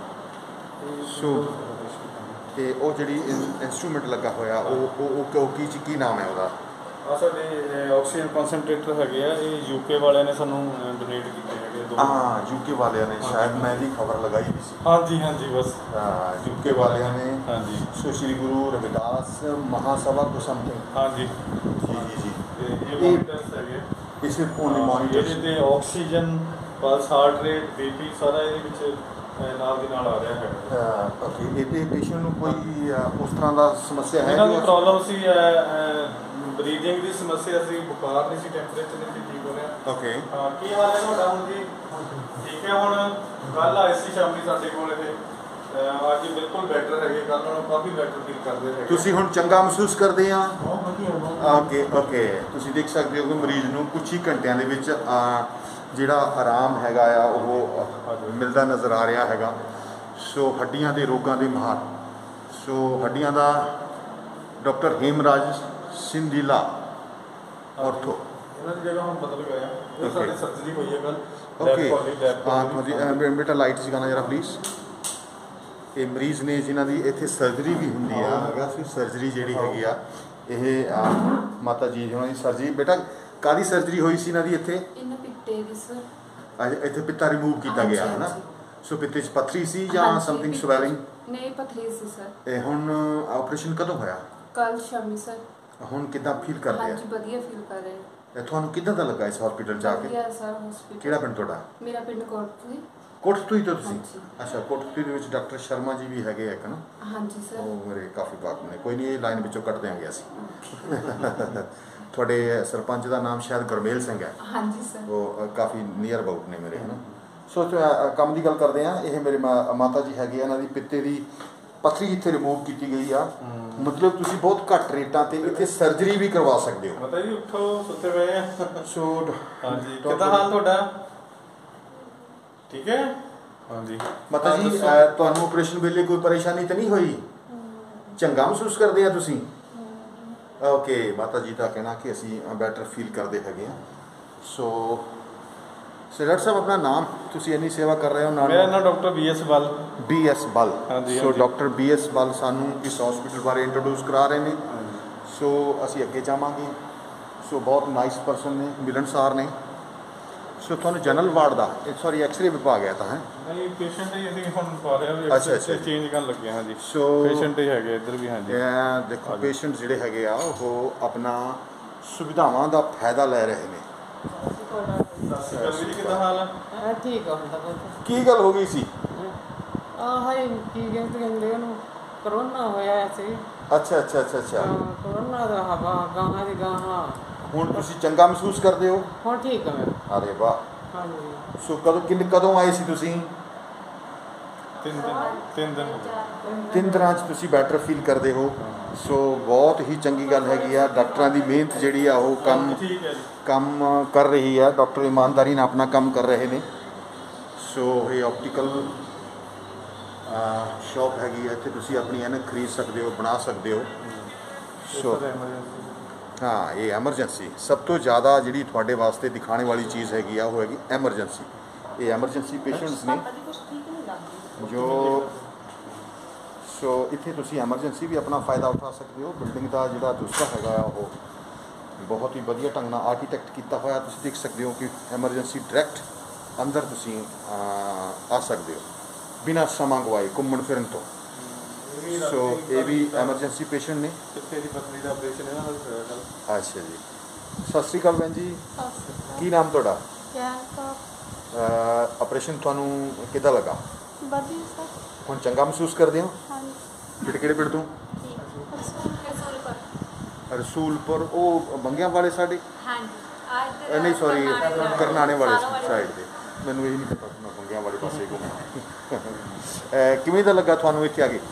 ਸੋ ਤੇ ਉਹ ਜਿਹੜੀ ਇੰਸਟਰੂਮੈਂਟ ਲੱਗਾ ਹੋਇਆ ਉਹ ਕੀ ਨਾਮ ਹੈ ਉਹਦਾ? ਆ ਸਾਡੇ ਆਕਸੀਜਨ ਕਨਸੈਂਟਰੇਟਰ ਹੈਗੇ ਆ, ਇਹ UK ਵਾਲਿਆਂ ਨੇ ਸਾਨੂੰ ਡੋਨੇਟ ਕੀਤੇ ਹੈਗੇ ਦੋ। ਹਾਂ, UK ਵਾਲਿਆਂ ਨੇ, ਸ਼ਾਇਦ ਮੈਂ ਇਹਦੀ ਖਬਰ ਲਗਾਈ ਵੀ ਸੀ। ਹਾਂਜੀ ਹਾਂਜੀ, ਬਸ UK ਵਾਲਿਆਂ ਨੇ। ਹਾਂਜੀ। ਸੋ ਸ਼੍ਰੀ ਗੁਰੂ ਰਵਿਦਾਸ ਮਹਾਸਭਾ ਕੋ ਸਮਥਿੰਗ। ਹਾਂਜੀ ਜੀ। ਤੇ ਇਹ ਮੋਨੀਟਰਸ ਹੈਗੇ, ਇਸ ਓਨਲੀ ਮੋਨੀਟਰਸ। ਇਹਦੇ ਤੇ oxygen, pulse, heart rate, BP ਸਾਰਾ ਇਹਦੇ ਵਿੱਚ ਨਾਲ ਦੀ ਨਾਲ ਆ ਰਿਹਾ ਹੈ। ਓਕੇ। ਇਹਦੇ ਪੇਸ਼ੈਂਟ ਨੂੰ ਕੋਈ ਉਸ ਤਰ੍ਹਾਂ ਦਾ ਸਮੱਸਿਆ ਹੈ? ਇਹਨਾਂ ਦੀ ਪ੍ਰੋਬਲਮ ਸੀ ਬਰੀਥਿੰਗ ਦੀ ਸਮੱਸਿਆ ਸੀ, ਬੁਖਾਰ ਨਹੀਂ ਸੀ, ਟੈਂਪਰੇਚਰ ਨਹੀਂ ਸੀ ਠੀਕ ਹੋ ਰਿਹਾ। ਓਕੇ। ਹਾਂ, ਕੀ ਹਾਲ ਹੈ ਤੁਹਾਡਾ ਹੁਣ ਜੀ? ਠੀਕ ਹੈ। ਹੁਣ ਕੱਲ੍ਹ ਆਏ ਸੀ ਸ਼ਾਮੀ ਸਾਡੇ ਕੋਲ ਇਹ, ਅੱਜ ਬਿਲਕੁਲ ਬੈਟਰ ਹੈਗੇ, ਕੱਲ੍ਹ ਨਾਲੋਂ ਕਾਫੀ ਬੈਟਰ ਫੀਲ ਕਰਦੇ ਹੈਗੇ। ਤੁਸੀਂ ਹੁਣ ਚੰਗਾ ਮਹਿਸੂਸ ਕਰਦੇ ਆ? ਬਹੁਤ ਵਧੀਆ। ਓਕੇ। ਤੁਸੀਂ ਦੇਖ ਸਕਦੇ ਹੋ ਕਿ ਮਰੀਜ਼ ਨੂੰ ਕੁਝ ਹੀ ਘੰਟਿਆਂ ਦੇ ਵਿੱਚ ਜਿਹੜਾ ਆਰਾਮ ਹੈਗਾ ਆ ਉਹ ਮਿਲਦਾ ਨਜ਼ਰ ਆ ਰਿਹਾ ਹੈਗਾ। ਸੋ ਹੱਡੀਆਂ ਦੇ ਰੋਗਾਂ ਦੇ ਮਾਹਰ, ਸੋ ਹੱਡੀਆਂ ਦਾ ਡਾਕਟਰ ਹੇਮਰਾਜ ਸਿੰਧੀਲਾ ਆਰਥੋ, ਇਹਨਾਂ ਦੀ ਜਗ੍ਹਾ ਹੁਣ ਬਦਲ ਗਿਆ। ਇਹ ਸਾਡੀ ਸਰਜਰੀ ਹੋਈ ਹੈ ਕੱਲ੍ਹ। ਓਕੇ। ਹਾਂ, ਤੁਹਾਡੀ ਬੇਟਾ ਲਾਈਟ ਸਿਖਾਣਾ ਜਰਾ ਪਲੀਜ਼। ਇਹ ਮਰੀਜ਼ ਨੇ ਜਿਨ੍ਹਾਂ ਦੀ ਇੱਥੇ ਸਰਜਰੀ ਵੀ ਹੁੰਦੀ ਆ ਹੈਗਾ। ਫਿਰ ਸਰਜਰੀ ਜਿਹੜੀ ਹੈਗੀ ਆ ਇਹ ਮਾਤਾ ਜੀ ਉਹਨਾਂ ਦੀ ਸਰਜਰੀ। ਬੇਟਾ ਕਾਹਦੀ ਸਰਜਰੀ ਹੋਈ ਸੀ ਇਹਨਾਂ ਦੀ ਇੱਥੇ? ਇਹਨਾਂ ਪਿੱਤੇ ਦੀ ਸਰ। ਇੱਥੇ ਪਿੱਤਾ ਰਿਮੂਵ ਕੀਤਾ ਗਿਆ ਹੈ ਨਾ? ਸੋ ਪਿੱਤੇ 'ਚ ਪੱਥਰੀ ਸੀ ਜਾਂ ਸਮਥਿੰਗ ਸਵੈਲਿੰਗ? ਨਹੀਂ, ਪਥਰੀ ਸੀ ਸਰ। ਇਹ ਹੁਣ ਆਪਰੇਸ਼ਨ ਕਦੋਂ ਹੋਇਆ? ਕੱਲ ਸ਼ਾਮੀ ਸਰ। ਹੁਣ ਕਿੱਦਾਂ ਫੀਲ ਕਰਦੇ ਆ? ਹਾਂਜੀ, ਵਧੀਆ ਫੀਲ ਕਰ ਰਹੇ। ਤੁਹਾਨੂੰ ਕਿੱਦਾਂ ਦਾ ਲੱਗਾ ਇਸ ਹਸਪੀਟਲ ਜਾ ਕੇ? ਵਧੀਆ ਸਰ ਹਸਪੀਟਲ। ਕਿਹੜਾ ਪਿੰਡ ਤੁਹਾਡਾ? ਮੇਰਾ ਪਿੰਡ ਕੋਟਪੁਰੀ। ਕੋਟਪੁਰੀ ਤੋਂ ਤੁਸੀਂ? ਹਾਂਜੀ। ਅੱਛਾ, ਕੋਟਪੁਰੀ ਦੇ ਵਿੱਚ ਡਾਕਟਰ ਸ਼ਰਮਾ ਜੀ ਵੀ ਹੈਗੇ ਇੱਕ ਨਾ? ਹਾਂਜੀ ਸਰ। ਉਹ ਮੇਰੇ ਕਾਫੀ ਬਾਤ ਨੇ। ਕੋਈ ਨਹੀਂ, ਇਹ ਲਾਈਨ ਵਿੱਚੋਂ ਕੱਟ ਦਿਆਂਗੇ ਅਸੀਂ। ਤੁਹਾਡੇ ਸਰਪੰਚ ਦਾ ਨਾਮ ਸ਼ਾਇਦ ਗੁਰਮੇਲ ਸਿੰਘ ਹੈ? ਹਾਂਜੀ ਸਰ। ਉਹ ਕਾਫੀ ਨੀਅਰ ਅਬਾਊਟ ਨੇ ਮੇਰੇ, ਹੈ ਨਾ? ਸੋ ਕੰਮ ਦੀ ਗੱਲ ਕਰਦੇ ਹਾਂ। ਇਹ ਮੇਰੇ ਮਾਤਾ ਜੀ ਹੈਗੇ ਆ, ਇਹਨਾਂ ਦੀ ਪਿੱਤੇ ਦੀ ਪੱਥਰੀ ਇੱਥੇ ਰਿਮੂਵ ਕੀਤੀ ਗਈ ਆ। ਮਤਲਬ ਤੁਸੀਂ ਬਹੁਤ ਘੱਟ ਰੇਟਾਂ ਤੇ ਇੱਥੇ ਸਰਜਰੀ ਵੀ ਕਰਵਾ ਸਕਦੇ ਹੋ। ਪਤਾ ਜੀ, ਉੱਠੋ, ਸੁੱਤੇ ਪਏ ਆ। ਸੋ ਹਾਂਜੀ, ਕਿੱਦਾਂ ਹਾਲ ਤੁਹਾਡਾ? ਠੀਕ ਹੈ। ਹਾਂਜੀ ਮਾਤਾ ਜੀ, ਤੁਹਾਨੂੰ ਆਪਰੇਸ਼ਨ ਵੇਲੇ ਕੋਈ ਪਰੇਸ਼ਾਨੀ ਤਾਂ ਨਹੀਂ ਹੋਈ? ਚੰਗਾ ਮਹਿਸੂਸ ਕਰਦੇ ਆ ਤੁਸੀਂ? ਓਕੇ। ਮਾਤਾ ਜੀ ਦਾ ਕਹਿਣਾ ਕਿ ਅਸੀਂ ਬੈਟਰ ਫੀਲ ਕਰਦੇ ਹੈਗੇ ਆ। ਸੋ ਸੋ ਡਾਕਟਰ ਸਾਹਿਬ ਆਪਣਾ ਨਾਮ, ਤੁਸੀਂ ਇੰਨੀ ਸੇਵਾ ਕਰ ਰਹੇ ਹੋ ਨਾਲ ਮੇਰਾ ਨਾਮ ਡਾਕਟਰ BS ਬਲ। BS ਬਲ। ਹਾਂਜੀ, ਸੋ ਹਾਂਜੀ। ਡਾਕਟਰ BS ਬਲ ਸਾਨੂੰ ਇਸ ਹਸਪੀਟਲ ਬਾਰੇ ਇੰਟਰੋਡਿਊਸ ਕਰਾ ਰਹੇ ਨੇ। ਸੋ ਅਸੀਂ ਅੱਗੇ ਜਾਵਾਂਗੇ। ਸੋ ਬਹੁਤ ਨਾਈਸ ਪਰਸਨ ਨੇ, ਮਿਲਣਸਾਰ ਨੇ। ਸੋ ਤੁਹਾਨੂੰ ਜਨਰਲ ਵਾਰਡ ਦਾ ਸੌਰੀ ਐਕਸਰੇ ਵਿਭਾਗ ਹੈ ਤਾਂ ਹੈ ਨਹੀਂ, ਪੇਸ਼ੈਂਟ ਹੀ ਅਸੀਂ ਹੁਣ ਪਾ ਰਹੇ ਅੱਛਾ, ਹਾਂ, ਅੱਛਾ। ਚੇਂਜ ਕਰਨ ਲੱਗੇ ਹਾਂ ਜੀ। ਸੋ ਪੇਸ਼ੈਂਟ ਹੀ ਹੈਗੇ ਇੱਧਰ ਵੀ। ਹਾਂਜੀ, ਇਹ ਦੇਖੋ ਪੇਸ਼ੈਂਟ ਜਿਹੜੇ ਹੈਗੇ ਆ ਉਹ ਆਪਣਾ ਸੁਵਿਧਾਵਾਂ ਦਾ ਫਾਇਦਾ ਲੈ ਰਹੇ ਨੇ। ਸਤਿ ਸ਼੍ਰੀ ਅਕਾਲ ਜੀ, ਕਿੱਦਾਂ ਹਾਲ ਆ? ਹਾਂ ਠੀਕ ਆ ਹੁੰਦਾ ਕੋਈ ਕੀ ਗੱਲ ਹੋ ਗਈ ਸੀ? ਹਾਏ ਕੀ ਕਹਿੰਦੇ ਉਹਨੂੰ ਕਰੋਨਾ ਹੋਇਆ ਸੀ। ਅੱਛਾ ਅੱਛਾ ਅੱਛਾ ਅੱਛਾ। ਕਰੋਨਾ ਦਾ ਹਵਾ ਗਾਹਾਂ ਦੀ ਗਾਹਾਂ। ਹੁਣ ਤੁਸੀਂ ਚੰਗਾ ਮਹਿਸੂਸ ਕਰਦੇ ਹੋ? ਹੁਣ ਠੀਕ ਆ ਮੈਂ। ਅਰੇ ਵਾਹ। ਹਾਂਜੀ। ਸੋ ਕਦੋਂ ਆਏ ਸੀ ਤੁਸੀਂ? 3 ਦਿਨ ਹੋ ਗਏ। 3 ਦਿਨਾਂ 'ਚ ਤੁਸੀਂ ਬੈਟਰ ਫੀਲ ਕਰਦੇ ਹੋ। ਸੋ ਬਹੁਤ ਹੀ ਚੰਗੀ ਗੱਲ ਹੈਗੀ ਆ। ਡਾਕਟਰਾਂ ਦੀ ਮਿਹਨਤ ਜਿਹੜੀ ਆ ਉਹ ਠੀਕ ਹੈ ਜੀ। ਕੰਮ ਕਰ ਰਹੀ ਆ। ਡਾਕਟਰ ਇਮਾਨਦਾਰੀ ਨਾਲ ਆਪਣਾ ਕੰਮ ਕਰ ਰਹੇ ਨੇ। ਸੋ ਇਹ ਆਪਟੀਕਲ ਸ਼ਾਪ ਹੈਗੀ ਆ, ਇੱਥੇ ਤੁਸੀਂ ਆਪਣੀ ਐਨਕ ਖਰੀਦ ਸਕਦੇ ਹੋ, ਬਣਾ ਸਕਦੇ ਹੋ। ਸੋ ਹਾਂ, ਇਹ ਐਮਰਜੈਂਸੀ ਸਭ ਤੋਂ ਜ਼ਿਆਦਾ ਜਿਹੜੀ ਤੁਹਾਡੇ ਵਾਸਤੇ ਦਿਖਾਣੇ ਵਾਲੀ ਚੀਜ਼ ਹੈਗੀ ਆ ਉਹ ਹੈਗੀ ਐਮਰਜੈਂਸੀ। ਇਹ ਐਮਰਜੈਂਸੀ ਪੇਸ਼ੈਂਟਸ ਨੇ ਜੋ ਸੋ ਇੱਥੇ ਤੁਸੀਂ ਐਮਰਜੈਂਸੀ ਵੀ ਆਪਣਾ ਫਾਇਦਾ ਉਠਾ ਸਕਦੇ ਹੋ। ਬਿਲਡਿੰਗ ਦਾ ਜਿਹੜਾ ਦੂਸਰਾ ਹੈਗਾ ਉਹ ਬਹੁਤ ਹੀ ਵਧੀਆ ਢੰਗ ਨਾਲ ਆਰਕੀਟੈਕਟ ਕੀਤਾ ਹੋਇਆ। ਤੁਸੀਂ ਦੇਖ ਸਕਦੇ ਹੋ ਕਿ ਐਮਰਜੈਂਸੀ ਡਾਇਰੈਕਟ ਅੰਦਰ ਤੁਸੀਂ ਆ ਸਕਦੇ ਹੋ ਬਿਨਾਂ ਸਮਾਂ ਗਵਾਏ ਘੁੰਮਣ ਫਿਰਨ ਤੋਂ। ਸੋ ਇਹ ਵੀ ਐਮਰਜੈਂਸੀ ਪੇਸ਼ੈਂਟ ਨੇ। ਕਿੱਥੇ ਦੀ ਪਥਰੀ ਦਾ ਆਪਰੇਸ਼ਨ ਇਹਨਾਂ ਨਾਲ ਹੋਇਆ ਕੱਲ੍ਹ। ਅੱਛਾ ਜੀ, ਸਤਿ ਸ਼੍ਰੀ ਅਕਾਲ ਭੈਣ ਜੀ। ਕੀ ਨਾਮ ਤੁਹਾਡਾ? ਆਪਰੇਸ਼ਨ ਤੁਹਾਨੂੰ ਕਿੱਦਾਂ ਲੱਗਾ? ਵਧੀਆ ਸਰ। ਹੁਣ ਚੰਗਾ ਮਹਿਸੂਸ ਕਰਦੇ ਹੋ? ਹਾਂਜੀ। ਕਿਹੜੇ ਪਿੰਡ ਤੋਂ? ਰਸੂਲਪੁਰ। ਉਹ ਬੰਗਿਆਂ ਵਾਲੇ ਸਾਡੇ? ਹਾਂਜੀ। ਨਹੀਂ ਸੌਰੀ, ਕਰਨਾਣੇ ਵਾਲੇ ਸਾਈਡ ਤੇ। ਮੈਨੂੰ ਇਹ ਨਹੀਂ ਪਤਾ ਮੈਂ ਬੰਗਿਆਂ ਵਾਲੇ ਪਾਸੇ ਘੁੰਮਣਾ। ਕਿਵੇਂ ਦਾ ਲੱਗਾ ਤੁਹਾਨੂੰ ਇੱਥੇ ਆ ਕੇ?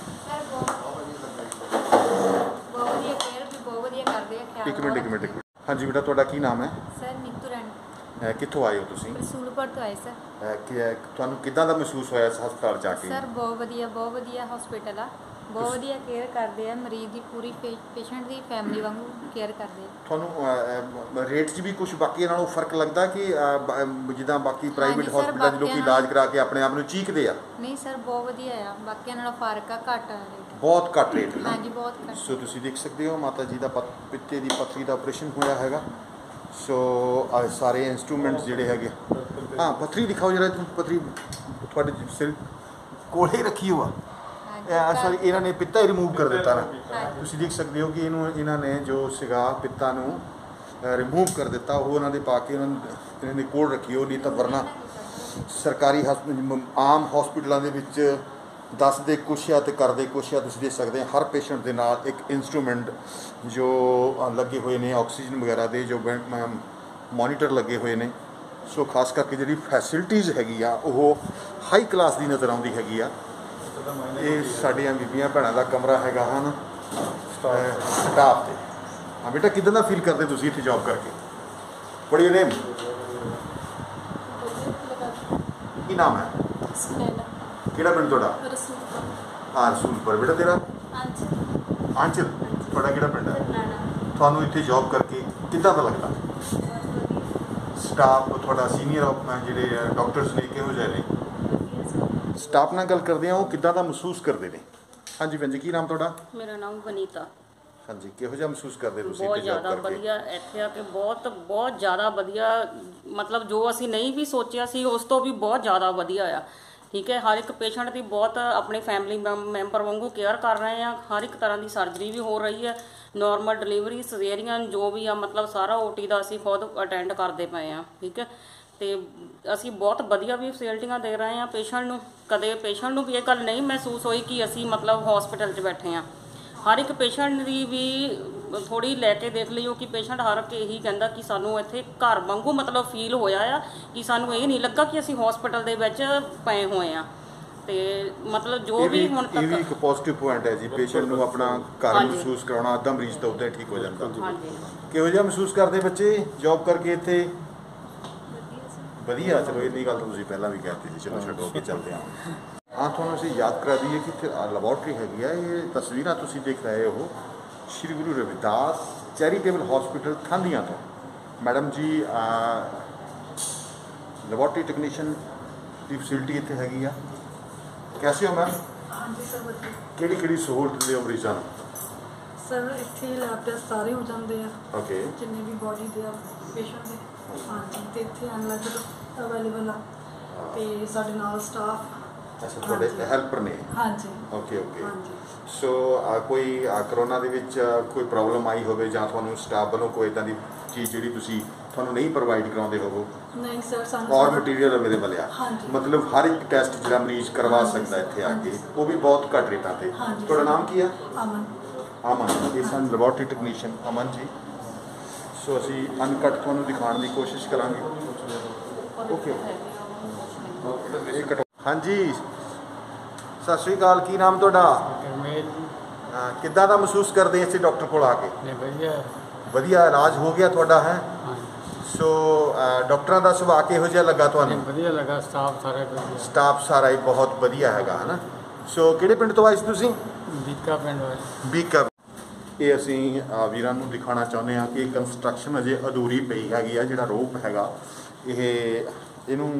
ਬਹੁਤ ਵਧੀਆ ਕੇਅਰ ਵੀ ਬਹੁਤ ਵਧੀਆ ਕਰਦੇ ਆ। ਖਿਆਲ ਇੱਕ ਮਿੰਟ। ਹਾਂਜੀ ਬੇਟਾ, ਤੁਹਾਡਾ ਕੀ ਨਾਮ ਹੈ? ਸਰ ਨੀਤੂ ਰਾਣੀ। ਕਿੱਥੋਂ ਆਏ ਹੋ ਤੁਸੀਂ? ਰਸੂਲਪੁਰ ਤੋਂ ਆਏ ਸਰ। ਤੁਹਾਨੂੰ ਕਿੱਦਾਂ ਦਾ ਮਹਿਸੂਸ ਹੋਇਆ ਇਸ ਹਸਪਤਾਲ ਜਾ ਕੇ? ਸਰ ਬਹੁਤ ਵਧੀਆ ਹਸਪੀਟਲ ਆ। ਬਹੁਤ ਵਧੀਆ ਕੇਅਰ ਕਰਦੇ ਆ ਮਰੀਜ਼ ਦੀ, ਪੂਰੀ ਪੇਸ਼ੈਂਟ ਦੀ ਫੈਮਿਲੀ ਵਾਂਗੂ ਕੇਅਰ ਕਰਦੇ ਆ। ਤੁਹਾਨੂੰ ਰੇਟ 'ਚ ਵੀ ਕੁਝ ਬਾਕੀ ਨਾਲੋਂ ਫਰਕ ਲੱਗਦਾ ਕਿ ਜਿੱਦਾਂ ਬਾਕੀ ਪ੍ਰਾਈਵੇਟ ਹਾਂਜੀ ਸਰ, ਹਸਪਤਾਲ 'ਚ ਲੋਕ ਬਾਕੀਆਂ ਇਲਾਜ ਕਰਾ ਕੇ ਆਪਣੇ ਆਪ ਨੂੰ ਚੀਕਦੇ ਆ? ਨਹੀਂ ਸਰ, ਬਹੁਤ ਵਧੀਆ ਆ। ਬਾਕੀਆਂ ਨਾਲੋਂ ਫਰਕ ਆ, ਘੱਟ ਆ ਰੇਟ। ਬਹੁਤ ਘੱਟ ਰੇਟ ਹੈ ਨਾ? ਹਾਂਜੀ, ਬਹੁਤ ਘੱਟ। ਸੋ ਤੁਸੀਂ ਦੇਖ ਸਕਦੇ ਹੋ ਮਾਤਾ ਜੀ ਦਾ ਪਿੱਤੇ ਦੀ ਪੱਥਰੀ ਦਾ ਆਪਰੇਸ਼ਨ ਹੋਇਆ ਹੈਗਾ। ਸੋ ਸਾਰੇ ਇੰਸਟਰੂਮੈਂਟਸ ਜਿਹੜੇ ਹੈਗੇ। ਹਾਂ, ਪੱਥਰੀ ਦਿਖਾਓ ਜਰਾ। ਪੱਥਰੀ ਤੁਹਾਡੇ ਸਿਰ ਕੋਲੇ ਰੱਖੀ ਹੋਆ। ਸੌਰੀ, ਇਹਨਾਂ ਨੇ ਪਿੱਤਾ ਹੀ ਰਿਮੂਵ ਕਰ ਦਿੱਤਾ ਨਾ। ਤੁਸੀਂ ਦੇਖ ਸਕਦੇ ਹੋ ਕਿ ਇਹਨਾਂ ਨੇ ਜੋ ਸੀਗਾ ਪਿੱਤਾ ਨੂੰ ਰਿਮੂਵ ਕਰ ਦਿੱਤਾ। ਉਹ ਉਹਨਾਂ ਦੇ ਪਾ ਕੇ ਇਹਨਾਂ ਨੇ ਕੋਲ ਰੱਖੀ। ਉਹ ਨਹੀਂ ਤਾਂ ਵਰਨਾ ਸਰਕਾਰੀ ਆਮ ਹਸਪੀਟਲਾਂ ਦੇ ਵਿੱਚ ਦੱਸਦੇ ਕੁਛ ਆ ਅਤੇ ਕਰਦੇ ਕੁਛ ਆ। ਤੁਸੀਂ ਦੇਖ ਸਕਦੇ ਹਰ ਪੇਸ਼ੈਂਟ ਦੇ ਨਾਲ ਇੱਕ ਇੰਸਟਰੂਮੈਂਟ ਜੋ ਲੱਗੇ ਹੋਏ ਨੇ, ਆਕਸੀਜਨ ਵਗੈਰਾ ਦੇ ਜੋ ਮੋਨੀਟਰ ਲੱਗੇ ਹੋਏ ਨੇ। ਸੋ ਖਾਸ ਕਰਕੇ ਜਿਹੜੀ ਫੈਸਿਲਿਟੀਜ਼ ਹੈਗੀ ਆ ਉਹ ਹਾਈ ਕਲਾਸ ਦੀ ਨਜ਼ਰ ਆਉਂਦੀ ਹੈਗੀ ਆ। ਇਹ ਸਾਡੀਆਂ ਬੀਬੀਆਂ ਭੈਣਾਂ ਦਾ ਕਮਰਾ ਹੈਗਾ ਹਨ ਸਟਾਫ ਤੇ। ਹਾਂ ਬੇਟਾ, ਕਿੱਦਾਂ ਦਾ ਫੀਲ ਕਰਦੇ ਤੁਸੀਂ ਇੱਥੇ ਜੌਬ ਕਰਕੇ? ਬੜੀ ਨੇਮ ਕੀ ਨਾਮ ਹੈ? ਕਿਹੜਾ ਪਿੰਡ ਤੁਹਾਡਾ? ਰਸੂਲਪੁਰ। ਬੇਟਾ ਤੇਰਾ? ਆਂਚਲ। ਤੁਹਾਡਾ ਕਿਹੜਾ ਪਿੰਡ ਹੈ? ਤੁਹਾਨੂੰ ਇੱਥੇ ਜੌਬ ਕਰਕੇ ਕਿੱਦਾਂ ਦਾ ਲੱਗਦਾ? ਸਟਾਫ ਤੁਹਾਡਾ ਸੀਨੀਅਰ ਜਿਹੜੇ ਡਾਕਟਰਸ ਨੇ ਕਿਹੋ ਜਿਹੇ ਨੇ? ਸਟਾਫ ਨਾਲ ਗੱਲ ਕਰਦੇ ਆ, ਉਹ ਕਿੱਦਾਂ ਦਾ ਮਹਿਸੂਸ ਕਰਦੇ ਨੇ? ਹਾਂਜੀ ਭੈਣ ਜੀ, ਕੀ ਨਾਮ ਤੁਹਾਡਾ? ਮੇਰਾ ਨਾਮ ਵਨੀਤਾ। ਹਾਂਜੀ, ਕਿਹੋ ਜਿਹਾ ਮਹਿਸੂਸ ਕਰਦੇ ਤੁਸੀਂ ਬਹੁਤ ਇੱਥੇ ਜੌਬ ਜ਼ਿਆਦਾ ਕਰਕੇ? ਵਧੀਆ। ਇੱਥੇ ਆ ਕੇ ਬਹੁਤ ਜ਼ਿਆਦਾ ਵਧੀਆ। ਮਤਲਬ ਜੋ ਅਸੀਂ ਨਹੀਂ ਵੀ ਸੋਚਿਆ ਸੀ ਉਸ ਤੋਂ ਵੀ ਬਹੁਤ ਜ਼ਿਆਦਾ ਵਧੀਆ ਆ। ਠੀਕ ਹੈ, ਹਰ ਇੱਕ ਪੇਸ਼ੈਂਟ ਦੀ ਬਹੁਤ ਆਪਣੇ ਫੈਮਿਲੀ ਮੈਂਬਰ ਵਾਂਗੂ ਕੇਅਰ ਕਰ ਰਹੇ ਆ। ਹਰ ਇੱਕ ਤਰ੍ਹਾਂ ਦੀ ਸਰਜਰੀ ਵੀ ਹੋ ਰਹੀ ਹੈ। ਨੋਰਮਲ ਡਿਲੀਵਰੀ, ਸਜ਼ੇਰੀਅਨ ਜੋ ਵੀ ਆ, ਮਤਲਬ ਸਾਰਾ OT ਦਾ ਅਸੀਂ ਖੁਦ ਅਟੈਂਡ ਕਰਦੇ ਪਏ ਆ। ਠੀਕ ਹੈ, ਤੇ ਅਸੀਂ ਬਹੁਤ ਵਧੀਆ ਵੀ ਫੈਸਿਲਿਟੀਆਂ ਦੇ ਰਹੇ ਹਾਂ ਪੇਸ਼ੈਂਟ ਨੂੰ। ਕਦੇ ਪੇਸ਼ੈਂਟ ਨੂੰ ਵੀ ਇਹ ਗੱਲ ਨਹੀਂ ਮਹਿਸੂਸ ਹੋਈ ਕਿ ਅਸੀਂ ਮਤਲਬ ਹਸਪੀਟਲ 'ਚ ਬੈਠੇ ਹਾਂ। ਹਰ ਇੱਕ ਪੇਸ਼ੈਂਟ ਦੀ ਵੀ ਥੋੜ੍ਹੀ ਲੈ ਕੇ ਦੇਖ ਲਈਓ ਕਿ ਪੇਸ਼ੈਂਟ ਹਰ ਇੱਕ ਇਹੀ ਕਹਿੰਦਾ ਕਿ ਸਾਨੂੰ ਇੱਥੇ ਘਰ ਵਾਂਗੂ ਮਤਲਬ ਫੀਲ ਹੋਇਆ ਆ, ਕਿ ਸਾਨੂੰ ਇਹ ਨਹੀਂ ਲੱਗਾ ਕਿ ਅਸੀਂ ਹਸਪੀਟਲ ਦੇ ਵਿੱਚ ਪਏ ਹੋਏ ਆ। ਤੇ ਮਤਲਬ ਜੋ ਵੀ ਹੁਣ ਤੱਕ ਇਹ ਵੀ ਇੱਕ ਪੋਜ਼ਿਟਿਵ ਪੁਆਇੰਟ ਹੈ ਜੀ। ਪੇਸ਼ੈਂਟ ਨੂੰ ਆਪਣਾ ਘਰ ਮਹਿਸੂਸ ਕਰਾਉਣਾ, ਅੱਧਾ ਮਰੀਜ਼ ਤਾਂ ਉੱਦਾਂ ਹੀ ਠੀਕ ਹੋ ਜਾਂਦਾ। ਹਾਂਜੀ। ਕਿਹੋ ਜਿਹਾ ਮਹਿਸੂਸ ਕਰਦੇ ਬੱਚੇ ਜੌਬ ਕਰਕੇ ਇੱਥੇ? ਵਧੀਆ। ਚਲੋ ਇੰਨੀ ਗੱਲ ਤਾਂ ਤੁਸੀਂ ਪਹਿਲਾਂ ਵੀ ਕਹਿਤੀ ਸੀ। ਚਲੋ ਛੱਡੋ, ਕੇ ਚੱਲਦੇ ਹਾਂ। ਤੁਹਾਨੂੰ ਅਸੀਂ ਯਾਦ ਕਰਾ ਦਈਏ ਕਿ ਇੱਥੇ ਲੈਬੋਰਟਰੀ ਹੈਗੀ ਆ। ਇਹ ਤਸਵੀਰਾਂ ਤੁਸੀਂ ਦੇਖ ਰਹੇ ਹੋ ਸ਼੍ਰੀ ਗੁਰੂ ਰਵਿਦਾਸ ਚੈਰੀਟੇਬਲ ਹਸਪੀਟਲ ਥਾਂਦੀਆਂ ਤੋਂ। ਮੈਡਮ ਜੀ ਲੈਬੋਰਟਰੀ ਟੈਕਨੀਸ਼ੀਅਨ ਦੀ ਫੈਸਿਲਿਟੀ ਇੱਥੇ ਹੈਗੀ ਆ। ਕੈਸੇ ਹੋ ਮੈਮ? ਹਾਂਜੀ ਸਰ ਵਧੀਆ। ਕਿਹੜੀ ਸਹੂਲਤ ਦੇ ਮਰੀਜ਼ਾਂ ਨੂੰ? ਸਰ ਇੱਥੇ ਲੈਬ ਟੈਸਟ ਸਾਰੇ ਹੋ ਜਾਂਦੇ ਆ। ਓਕੇ। ਜਿੰਨੇ ਵੀ ਬੋਡੀ ਦੇ ਆ ਪੇਸ਼ੈਂਟ ਦੇ। ਹਾਂਜੀ ਤੇ ਇੱਥੇ ਅਨਲਾਈਜ਼ਰ ਅਵੇਲੇਬਲ ਆ ਤੇ ਸਾਡੇ ਨਾਲ ਸਟਾਫ। ਅੱਛਾ, ਤੁਹਾਡੇ ਹੈਲਪਰ ਨੇ? ਹਾਂਜੀ। ਓਕੇ। ਹਾਂਜੀ। ਸੋ ਕੋਈ ਕਰੋਨਾ ਦੇ ਵਿੱਚ ਕੋਈ ਪ੍ਰੋਬਲਮ ਆਈ ਹੋਵੇ ਜਾਂ ਤੁਹਾਨੂੰ ਸਟਾਫ ਵੱਲੋਂ ਕੋਈ ਇੱਦਾਂ ਦੀ ਚੀਜ਼ ਜਿਹੜੀ ਤੁਹਾਨੂੰ ਨਹੀਂ ਪ੍ਰੋਵਾਈਡ ਕਰਾਉਂਦੇ ਹੋਵੋ? ਨਹੀਂ ਸਰ, ਸਾਨੂੰ ਔਰ ਮਟੀਰੀਅਲ ਅਵੇਲੇਬਲ ਆ? ਹਾਂਜੀ। ਮਤਲਬ ਹਰ ਇੱਕ ਟੈਸਟ ਜਿਹੜਾ ਮਰੀਜ਼ ਕਰਵਾ ਸਕਦਾ ਇੱਥੇ ਆ ਕੇ, ਉਹ ਵੀ ਬਹੁਤ ਘੱਟ ਰੇਟਾਂ ਤੇ। ਹਾਂਜੀ। ਤੁਹਾਡਾ ਨਾਮ ਕੀ ਆ? ਅਮਨ। ਇਹ ਸਨ ਲੈਬੋਰਟਰੀ ਟੈਕਨੀਸ਼ੀਅਨ ਅਮਨ ਜੀ। ਸੋ ਅਸੀਂ ਅਨਕਟ ਤੁਹਾਨੂੰ ਦਿਖਾਉਣ ਦੀ ਕੋਸ਼ਿਸ਼ ਕਰਾਂਗੇ। ਓਕੇ। ਇਹ ਕਟੋ। ਹਾਂਜੀ, ਸਤਿ ਸ਼੍ਰੀ ਅਕਾਲ। ਕੀ ਨਾਮ ਤੁਹਾਡਾ? ਗਰਮੇਲ ਜੀ। ਕਿੱਦਾਂ ਦਾ ਮਹਿਸੂਸ ਕਰਦੇ ਇੱਥੇ ਡਾਕਟਰ ਕੋਲ ਆ ਕੇ? ਵਧੀਆ। ਵਧੀਆ ਇਲਾਜ ਹੋ ਗਿਆ ਤੁਹਾਡਾ ਹੈ? ਸੋ ਡਾਕਟਰਾਂ ਦਾ ਸੁਭਾਅ ਕਿਹੋ ਜਿਹਾ ਲੱਗਾ ਤੁਹਾਨੂੰ? ਵਧੀਆ ਲੱਗਾ। ਸਟਾਫ ਸਾਰਾ ਵਧੀਆ। ਸਟਾਫ ਸਾਰਾ ਹੀ ਬਹੁਤ ਵਧੀਆ ਹੈਗਾ ਹੈ ਨਾ। ਸੋ ਕਿਹੜੇ ਪਿੰਡ ਤੋਂ ਆਏ ਸੀ ਤੁਸੀਂ? ਬੀਕਾ ਪਿੰਡ ਵਾਲੇ। ਬੀਕਾ। ਇਹ ਅਸੀਂ ਵੀਰਾਂ ਨੂੰ ਦਿਖਾਉਣਾ ਚਾਹੁੰਦੇ ਹਾਂ ਕਿ ਕੰਸਟਰਕਸ਼ਨ ਅਜੇ ਅਧੂਰੀ ਪਈ ਹੈਗੀ ਆ। ਜਿਹੜਾ ਰੋਪ ਹੈਗਾ ਇਹਨੂੰ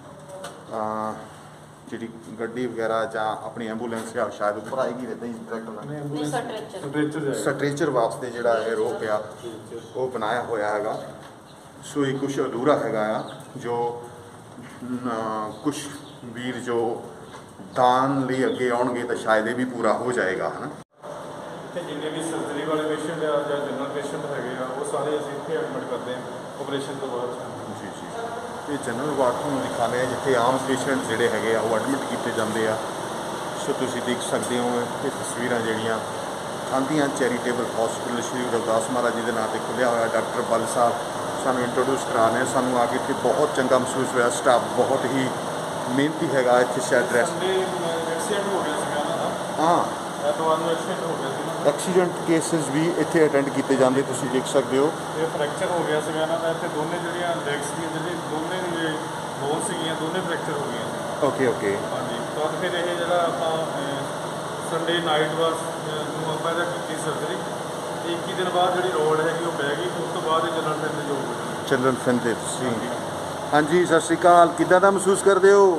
ਜਿਹੜੀ ਗੱਡੀ ਵਗੈਰਾ ਜਾਂ ਆਪਣੀ ਐਂਬੂਲੈਂਸ ਆ ਸ਼ਾਇਦ ਉੱਪਰ ਆਏਗੀ ਇੱਦਾਂ ਹੀ ਡਾਇਰੈਕਟ ਸਟਰੈਚਰ ਵਾਸਤੇ ਜਿਹੜਾ ਇਹ ਰੋਪ ਆ ਉਹ ਬਣਾਇਆ ਹੋਇਆ ਹੈਗਾ। ਸੋ ਇਹ ਕੁਛ ਅਧੂਰਾ ਹੈਗਾ ਆ ਜੋ ਕੁਛ ਵੀਰ ਜੋ ਦਾਨ ਲਈ ਅੱਗੇ ਆਉਣਗੇ ਤਾਂ ਸ਼ਾਇਦ ਇਹ ਵੀ ਪੂਰਾ ਹੋ ਜਾਏਗਾ ਹੈ ਨਾ। ਇੱਥੇ ਜਿੰਨੇ ਵੀ ਸਰਜਰੀ ਵਾਲੇ ਪੇਸ਼ੈਂਟ ਆ ਜਾਂ ਜਨਰਲ ਪੇਸ਼ੈਂਟ ਹੈਗੇ ਆ ਉਹ ਸਾਰੇ ਅਸੀਂ ਇੱਥੇ ਐਡਮਿਟ ਕਰਦੇ ਹਾਂ ਆਪਰੇਸ਼ਨ ਤੋਂ ਬਾਅਦ। ਜੀ। ਇਹ ਜਨਰਲ ਵਾਰਡ ਨੂੰ ਦਿਖਾਉਂਦੇ ਆ ਜਿੱਥੇ ਆਮ ਪੇਸ਼ੈਂਟ ਜਿਹੜੇ ਹੈਗੇ ਆ ਉਹ ਐਡਮਿਟ ਕੀਤੇ ਜਾਂਦੇ ਆ। ਸੋ ਤੁਸੀਂ ਦੇਖ ਸਕਦੇ ਹੋ ਇਹ ਤਸਵੀਰਾਂ ਜਿਹੜੀਆਂ ਥਾਂਦੀਆਂ ਚੈਰੀਟੇਬਲ ਹਸਪੀਟਲ ਸ਼੍ਰੀ ਗੁਰੂ ਰਵਿਦਾਸ ਮਹਾਰਾਜ ਜੀ ਦੇ ਨਾਂ 'ਤੇ ਖੁੱਲ੍ਹਿਆ ਹੋਇਆ। ਡਾਕਟਰ ਬਲ ਸਾਹਿਬ ਸਾਨੂੰ ਇੰਟਰੋਡਿਊਸ ਕਰਾ ਰਹੇ। ਸਾਨੂੰ ਆ ਕੇ ਇੱਥੇ ਬਹੁਤ ਚੰਗਾ ਮਹਿਸੂਸ ਹੋਇਆ। ਸਟਾਫ ਬਹੁਤ ਹੀ ਮਿਹਨਤੀ ਹੈਗਾ ਇੱਥੇ। ਸ਼ਾਇਦ ਐਕਸੀਡੈਂਟ ਹੋ ਗਿਆ ਸੀਗਾ ਇਹਨਾਂ ਦਾ। ਹਾਂ, ਐਤਵਾਰ ਨੂੰ ਐਕਸੀਡੈਂਟ ਹੋ ਗਿਆ ਸੀ। ਐਕਸੀਡੈਂਟ ਕੇਸਿਸ ਵੀ ਇੱਥੇ ਅਟੈਂਡ ਕੀਤੇ ਜਾਂਦੇ, ਤੁਸੀਂ ਦੇਖ ਸਕਦੇ ਹੋ। ਇਹ ਫ੍ਰੈਕਚਰ ਹੋ ਗਿਆ ਸੀਗਾ ਇਹਨਾਂ ਦਾ। ਇੱਥੇ ਦੋਨੇ ਜਿਹੜੀਆਂ ਲੈਗਸ ਦੀਆਂ ਜਿਹੜੇ ਦੋਨੇ ਬੋਨ ਸੀਗੀਆਂ ਦੋਨੇ ਫ੍ਰੈਕਚਰ ਹੋ ਗਈਆਂ। ਓਕੇ। ਹਾਂਜੀ, ਤਾਂ ਫਿਰ ਇਹ ਜਿਹੜਾ ਆਪਾਂ ਸੰਡੇ ਨਾਈਟ ਵਾਸ ਨੂੰ ਆਪਾਂ ਇਹਦਾ ਕੀਤੀ ਸਰਜਰੀ। 21 ਦਿਨ ਬਾਅਦ ਜਿਹੜੀ ਰੋਡ ਹੈਗੀ ਉਹ ਪੈ ਗਈ। ਉਸ ਤੋਂ ਬਾਅਦ ਇਹ ਜਨਰਲ ਫਿਨ ਦੇ ਜੋਬ ਹੋ ਜਾਣੀ। ਜਨਰਲ ਫਿਨ ਦੇ ਤੁਸੀਂ। ਹਾਂਜੀ, ਸਤਿ ਸ਼੍ਰੀ ਅਕਾਲ। ਕਿੱਦਾਂ ਦਾ ਮਹਿਸੂਸ ਕਰਦੇ ਹੋ?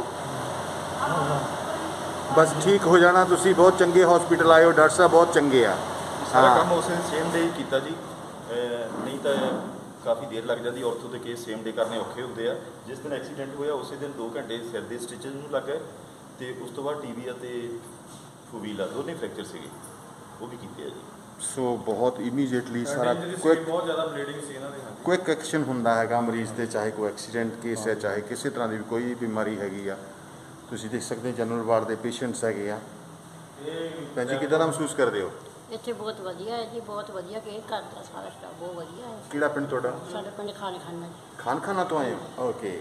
ਬਸ ਠੀਕ ਹੋ ਜਾਣਾ। ਤੁਸੀਂ ਬਹੁਤ ਚੰਗੇ ਹਸਪੀਟਲ ਆਏ ਹੋ। ਡਾਕਟਰ ਸਾਹਿਬ ਬਹੁਤ ਚੰਗੇ ਆ। ਸਾਰਾ ਕੰਮ ਉਸੇ ਸੇਮ ਡੇ ਹੀ ਕੀਤਾ ਜੀ। ਨਹੀਂ ਤਾਂ ਕਾਫੀ ਦੇਰ ਲੱਗ ਜਾਂਦੀ। ਔਰਥੋ ਦੇ ਕੇਸ ਸੇਮ ਡੇ ਕਰਨੇ ਔਖੇ ਹੁੰਦੇ ਆ। ਜਿਸ ਦਿਨ ਐਕਸੀਡੈਂਟ ਹੋਇਆ ਉਸੇ ਦਿਨ 2 ਘੰਟੇ ਸਿਰ ਦੇ ਸਟਿਚਸ ਨੂੰ ਲੱਗ ਗਏ ਤੇ ਉਸ ਤੋਂ ਬਾਅਦ ਟੀਵੀ ਅਤੇ ਫੂਵੀਲਾ ਦੋਨੇ ਫ੍ਰੈਕਚਰ ਸੀਗੇ, ਉਹ ਵੀ ਕੀਤੇ ਆ ਜੀ। ਸੋ ਬਹੁਤ ਇਮੀਡੀਏਟਲੀ ਸਾਰਾ ਬਹੁਤ ਜ਼ਿਆਦਾ ਬਲੀਡਿੰਗ ਸੀ ਇਹਨਾਂ ਦੇ। ਕੁਇਕ ਐਕਸ਼ਨ ਹੁੰਦਾ ਹੈਗਾ ਮਰੀਜ਼ ਦੇ, ਚਾਹੇ ਕੋਈ ਐਕਸੀਡੈਂਟ ਕੇਸ ਹੈ ਚਾਹੇ ਕਿਸੇ ਤਰ੍ਹਾਂ ਦੀ ਕੋਈ ਬਿਮਾਰੀ ਹੈਗੀ ਆ। ਤੁਸੀਂ ਦੇਖ ਸਕਦੇ ਜਨਰਲ ਵਾਰਡ ਦੇ ਪੇਸ਼ੈਂਟਸ ਹੈਗੇ ਆ। ਭੈਣ ਜੀ ਕਿੱਦਾਂ ਦਾ ਮਹਿਸੂਸ ਕਰਦੇ ਹੋ? ਇੱਥੇ ਬਹੁਤ ਵਧੀਆ ਹੈ ਜੀ। ਬਹੁਤ ਵਧੀਆ ਕੇਅਰ ਕਰਦਾ ਸਾਰਾ ਸਟਾਫ। ਬਹੁਤ ਵਧੀਆ ਹੈ। ਕਿਹੜਾ ਪਿੰਡ ਤੁਹਾਡਾ? ਸਾਡਾ ਪਿੰਡ ਖਾਨਖਾਨਾ ਜੀ। ਖਾਨਖਾਨਾ ਤੋਂ ਆਏ ਹੋ? ਓਕੇ।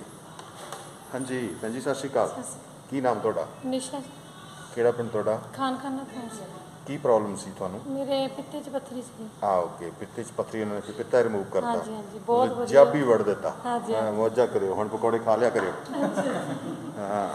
ਹਾਂਜੀ ਭੈਣ ਜੀ, ਸਤਿ ਸ਼੍ਰੀ ਅਕਾਲ। ਕੀ ਨਾਮ ਤੁਹਾਡਾ? ਨਿਸ਼ਾ। ਕਿਹੜਾ ਪਿੰਡ ਤੁਹਾਡਾ? ਖਾਨਖਾਨਾ ਤੋਂ। ਕੀ ਪ੍ਰੋਬਲਮ ਸੀ ਤੁਹਾਨੂੰ? ਮੇਰੇ ਪਿੱਤੇ 'ਚ ਪੱਥਰੀ ਸੀ। ਓਕੇ। ਪਿੱਤੇ 'ਚ ਪੱਥਰੀ ਉਹਨਾਂ ਨੇ ਪਿੱਤਾ ਰਿਮੂਵ ਕਰਤਾ। ਹਾਂਜੀ, ਬਹੁਤ ਵਧੀਆ। ਜੱਬ ਵੀ ਵੜ ਦਿੱਤਾ। ਹਾਂਜੀ। ਮੌਜਾ ਕਰਿਓ, ਹੁਣ ਪਕੌੜੇ ਖਾ ਲਿਆ ਕਰਿਓ। ਹਾਂ।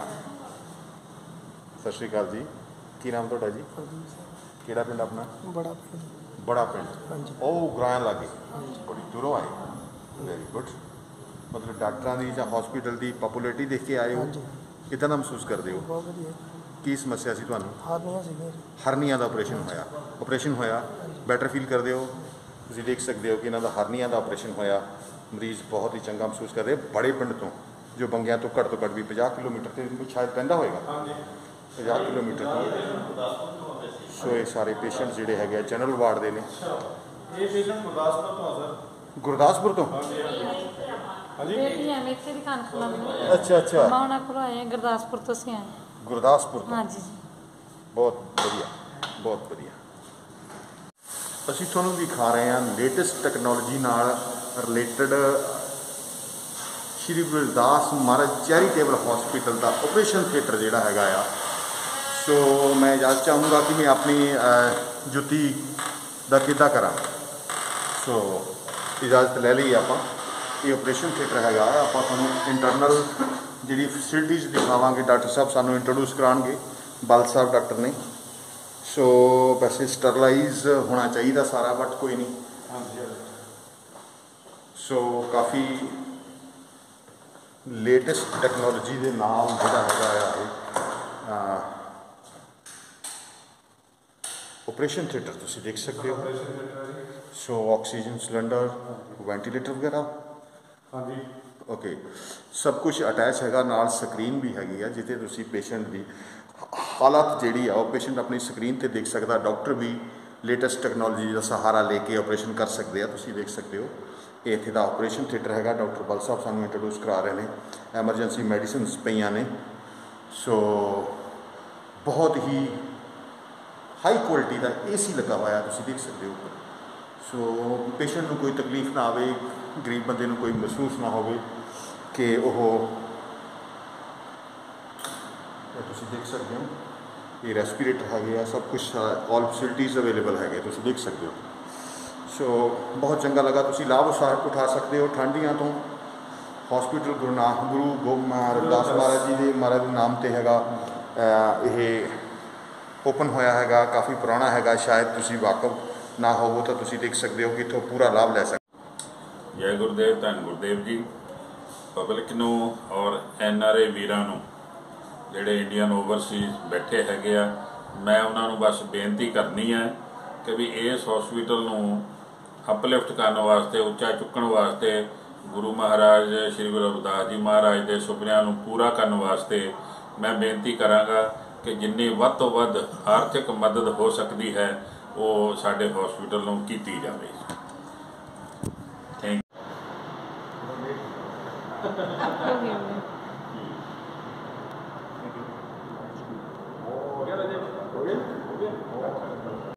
ਸਤਿ ਸ਼੍ਰੀ ਅਕਾਲ ਜੀ। ਕੀ ਨਾਮ ਤੁਹਾਡਾ ਜੀ? ਕਿਹੜਾ ਪਿੰਡ ਆਪਣਾ? ਬੜਾ ਪਿੰਡ। ਹਾਂਜੀ। ਉਹ ਗ੍ਰਾਂ ਲਾਗੇ ਬੜੀ ਦੂਰੋਂ ਆਏ। Very good. ਮਤਲਬ ਡਾਕਟਰਾਂ ਦੀ ਜਾਂ ਹਸਪੀਟਲ ਦੀ ਪਪੂਲੈਰਿਟੀ ਦੇਖ ਕੇ ਆਏ ਹੋ? ਕਿੱਦਾਂ ਦਾ ਮਹਿਸੂਸ ਕਰਦੇ ਹੋ? ਬਹੁਤ ਵਧੀਆ। ਕੀ ਸਮੱਸਿਆ ਸੀ ਤੁਹਾਨੂੰ? ਹਾਰਨੀਆਂ ਸੀਗੀਆਂ। ਹਰਨੀਆਂ ਦਾ ਆਪਰੇਸ਼ਨ ਹੋਇਆ। ਬੈਟਰ ਫੀਲ ਕਰਦੇ ਹੋ? ਤੁਸੀਂ ਦੇਖ ਸਕਦੇ ਹੋ ਕਿ ਇਹਨਾਂ ਦਾ ਹਰਨੀਆਂ ਦਾ ਆਪਰੇਸ਼ਨ ਹੋਇਆ। ਮਰੀਜ਼ ਬਹੁਤ ਹੀ ਚੰਗਾ ਮਹਿਸੂਸ ਕਰ ਰਹੇ। ਬੜੇ ਪਿੰਡ ਤੋਂ ਜੋ ਬੰਗਿਆਂ ਤੋਂ ਘੱਟ ਵੀ 50 ਕਿਲੋਮੀਟਰ ਤੇ ਸ਼ਾਇਦ ਪੈਂਦਾ ਹੋਏਗਾ। 50 ਕਿਲੋਮੀਟਰ ਤੋਂ। ਸੋ ਇਹ ਸਾਰੇ ਪੇਸ਼ੈਂਟ ਜਿਹੜੇ ਹੈਗੇ ਆ ਜਨਰਲ ਵਾਰਡ ਦੇ ਨੇ। ਇਹ ਪੇਸ਼ੈਂਟ ਗੁਰਦਾਸਪੁਰ ਤੋਂ ਆ ਸਰ। ਗੁਰਦਾਸਪੁਰ ਤੋਂ? ਹਾਂਜੀ। ਬੇਟੀ ਹੈ ਇੱਥੇ ਦੀ ਖਾਨਖਾਨਾ ਦੀ। ਅੱਛਾ। ਮਾਂ ਉਹਨਾਂ ਕੋਲ ਆਏ ਆ। ਗੁਰਦਾਸਪੁਰ ਤੋਂ ਅਸੀਂ ਆਏ। ਗੁਰਦਾਸਪੁਰ ਤੋਂ? ਹਾਂਜੀ ਜੀ। ਬਹੁਤ ਵਧੀਆ, ਬਹੁਤ ਵਧੀਆ। ਅਸੀਂ ਤੁਹਾਨੂੰ ਦਿਖਾ ਰਹੇ ਹਾਂ ਲੇਟੈਸਟ ਟੈਕਨੋਲੋਜੀ ਨਾਲ related Shri Guru Ravidas Maharaj charitable hospital ਦਾ ਆਪਰੇਸ਼ਨ ਥੀਏਟਰ ਜਿਹੜਾ ਹੈਗਾ ਆ। ਸੋ ਮੈਂ ਇਜਾਜ਼ਤ ਚਾਹੂੰਗਾ ਕਿ ਮੈਂ ਆਪਣੀ ਜੁੱਤੀ ਦਾ ਕਿੱਦਾਂ ਕਰਾਂ। ਸੋ ਇਜਾਜ਼ਤ ਲੈ ਲਈ ਆਪਾਂ। ਇਹ ਆਪਰੇਸ਼ਨ ਥੀਏਟਰ ਹੈਗਾ। ਆਪਾਂ ਤੁਹਾਨੂੰ ਇੰਟਰਨਲ ਜਿਹੜੀ ਫੈਸਿਲਿਟੀਜ਼ ਦਿਖਾਵਾਂਗੇ। ਡਾਕਟਰ ਸਾਹਿਬ ਸਾਨੂੰ ਇੰਟਰੋਡਿਊਸ ਕਰਾਉਣਗੇ। ਬਲ ਸਾਹਿਬ ਡਾਕਟਰ ਨੇ। ਸੋ ਵੈਸੇ ਸਟਰਲਾਈਜ਼ ਹੋਣਾ ਚਾਹੀਦਾ ਸਾਰਾ, ਬਟ ਕੋਈ ਨਹੀਂ। ਸੋ ਕਾਫੀ ਲੇਟੈਸਟ ਟੈਕਨੋਲੋਜੀ ਦੇ ਨਾਲ ਜਿਹੜਾ ਹੈਗਾ ਆ ਆਪਰੇਸ਼ਨ ਥੀਏਟਰ ਤੁਸੀਂ ਦੇਖ ਸਕਦੇ ਹੋ। ਸੋ ਆਕਸੀਜਨ ਸਿਲੰਡਰ, ਵੈਂਟੀਲੇਟਰ ਵਗੈਰਾ, ਹਾਂਜੀ ਓਕੇ, ਸਭ ਕੁਝ ਅਟੈਚ ਹੈਗਾ। ਨਾਲ ਸਕਰੀਨ ਵੀ ਹੈਗੀ ਆ ਜਿੱਥੇ ਤੁਸੀਂ ਪੇਸ਼ੈਂਟ ਦੀ ਹਾਲਤ ਜਿਹੜੀ ਆ ਉਹ ਪੇਸ਼ੈਂਟ ਆਪਣੀ ਸਕਰੀਨ ਤੇ ਦੇਖ ਸਕਦਾ। ਡਾਕਟਰ ਵੀ ਲੇਟੈਸਟ ਟੈਕਨੋਲੋਜੀ ਦਾ ਸਹਾਰਾ ਲੈ ਕੇ ਆਪਰੇਸ਼ਨ ਕਰ ਸਕਦੇ ਆ। ਤੁਸੀਂ ਦੇਖ ਸਕਦੇ ਹੋ ਇਹ ਇੱਥੇ ਦਾ ਆਪਰੇਸ਼ਨ ਥੀਏਟਰ ਹੈਗਾ। ਡਾਕਟਰ ਬਲ ਸਾਹਿਬ ਸਾਨੂੰ ਇੰਟਰੋਡਿਊਸ ਕਰਾ ਰਹੇ ਨੇ। ਐਮਰਜੈਂਸੀ ਮੈਡੀਸਿਨਸ ਪਈਆਂ ਨੇ। ਸੋ ਬਹੁਤ ਹੀ ਹਾਈ ਕੁਆਲਿਟੀ ਦਾ AC ਲੱਗਾ ਹੋਇਆ ਤੁਸੀਂ ਦੇਖ ਸਕਦੇ ਹੋ। ਸੋ ਪੇਸ਼ੈਂਟ ਨੂੰ ਕੋਈ ਤਕਲੀਫ ਨਾ ਆਵੇ, ਗਰੀਬ ਬੰਦੇ ਨੂੰ ਕੋਈ ਮਹਿਸੂਸ ਨਾ ਹੋਵੇ ਕਿ ਉਹ, ਤੁਸੀਂ ਦੇਖ ਸਕਦੇ ਹੋ ਇਹ ਰੈਸਪੀਰੇਟਰ ਹੈਗੇ ਆ, ਸਭ ਕੁਝ ਆਲ ਫੈਸਿਲਿਟੀਜ਼ ਅਵੇਲੇਬਲ ਹੈਗੇ ਤੁਸੀਂ ਦੇਖ ਸਕਦੇ ਹੋ। ਸੋ ਬਹੁਤ ਚੰਗਾ ਲੱਗਾ। ਤੁਸੀਂ ਲਾਭ ਉਠਾ ਸਕਦੇ ਹੋ ਠੰਡੀਆਂ ਤੋਂ। ਹਸਪੀਟਲ ਗੁਰੂ ਰਵਿਦਾਸ ਮਹਾਰਾਜ ਜੀ ਦੇ ਨਾਮ ਤੇ ਹੈਗਾ ਇਹ ਓਪਨ ਹੋਇਆ ਹੈਗਾ। ਕਾਫੀ ਪੁਰਾਣਾ ਹੈਗਾ, ਸ਼ਾਇਦ ਤੁਸੀਂ ਵਾਕਫ ਨਾ ਹੋਵੋ ਤਾਂ ਤੁਸੀਂ ਦੇਖ ਸਕਦੇ ਹੋ ਕਿ ਇੱਥੋਂ ਪੂਰਾ ਲਾਭ ਲੈ ਸਕਦੇ। ਜੈ ਗੁਰਦੇਵ, ਧੰਨ ਗੁਰਦੇਵ ਜੀ। ਪਬਲਿਕ ਨੂੰ ਔਰ NRA ਵੀਰਾਂ ਨੂੰ ਜਿਹੜੇ ਇੰਡੀਅਨ ਓਵਰਸੀਜ਼ ਬੈਠੇ ਹੈਗੇ ਆ, ਮੈਂ ਉਹਨਾਂ ਨੂੰ ਬਸ ਬੇਨਤੀ ਕਰਨੀ ਹੈ ਕਿ ਵੀ ਇਸ ਹਸਪੀਟਲ ਨੂੰ ਅਪਲਿਫਟ ਕਰਨ ਵਾਸਤੇ, ਉੱਚਾ ਚੁੱਕਣ ਵਾਸਤੇ, ਗੁਰੂ ਮਹਾਰਾਜ ਸ਼੍ਰੀ ਗੁਰੂ ਰਵਿਦਾਸ ਜੀ ਮਹਾਰਾਜ ਦੇ ਸੁਪਨਿਆਂ ਨੂੰ ਪੂਰਾ ਕਰਨ ਵਾਸਤੇ ਮੈਂ ਬੇਨਤੀ ਕਰਾਂਗਾ ਕਿ ਜਿੰਨੀ ਵੱਧ ਤੋਂ ਵੱਧ ਆਰਥਿਕ ਮਦਦ ਹੋ ਸਕਦੀ ਹੈ ਉਹ ਸਾਡੇ ਹਸਪੀਟਲ ਨੂੰ ਕੀਤੀ ਜਾਵੇ। Thank you.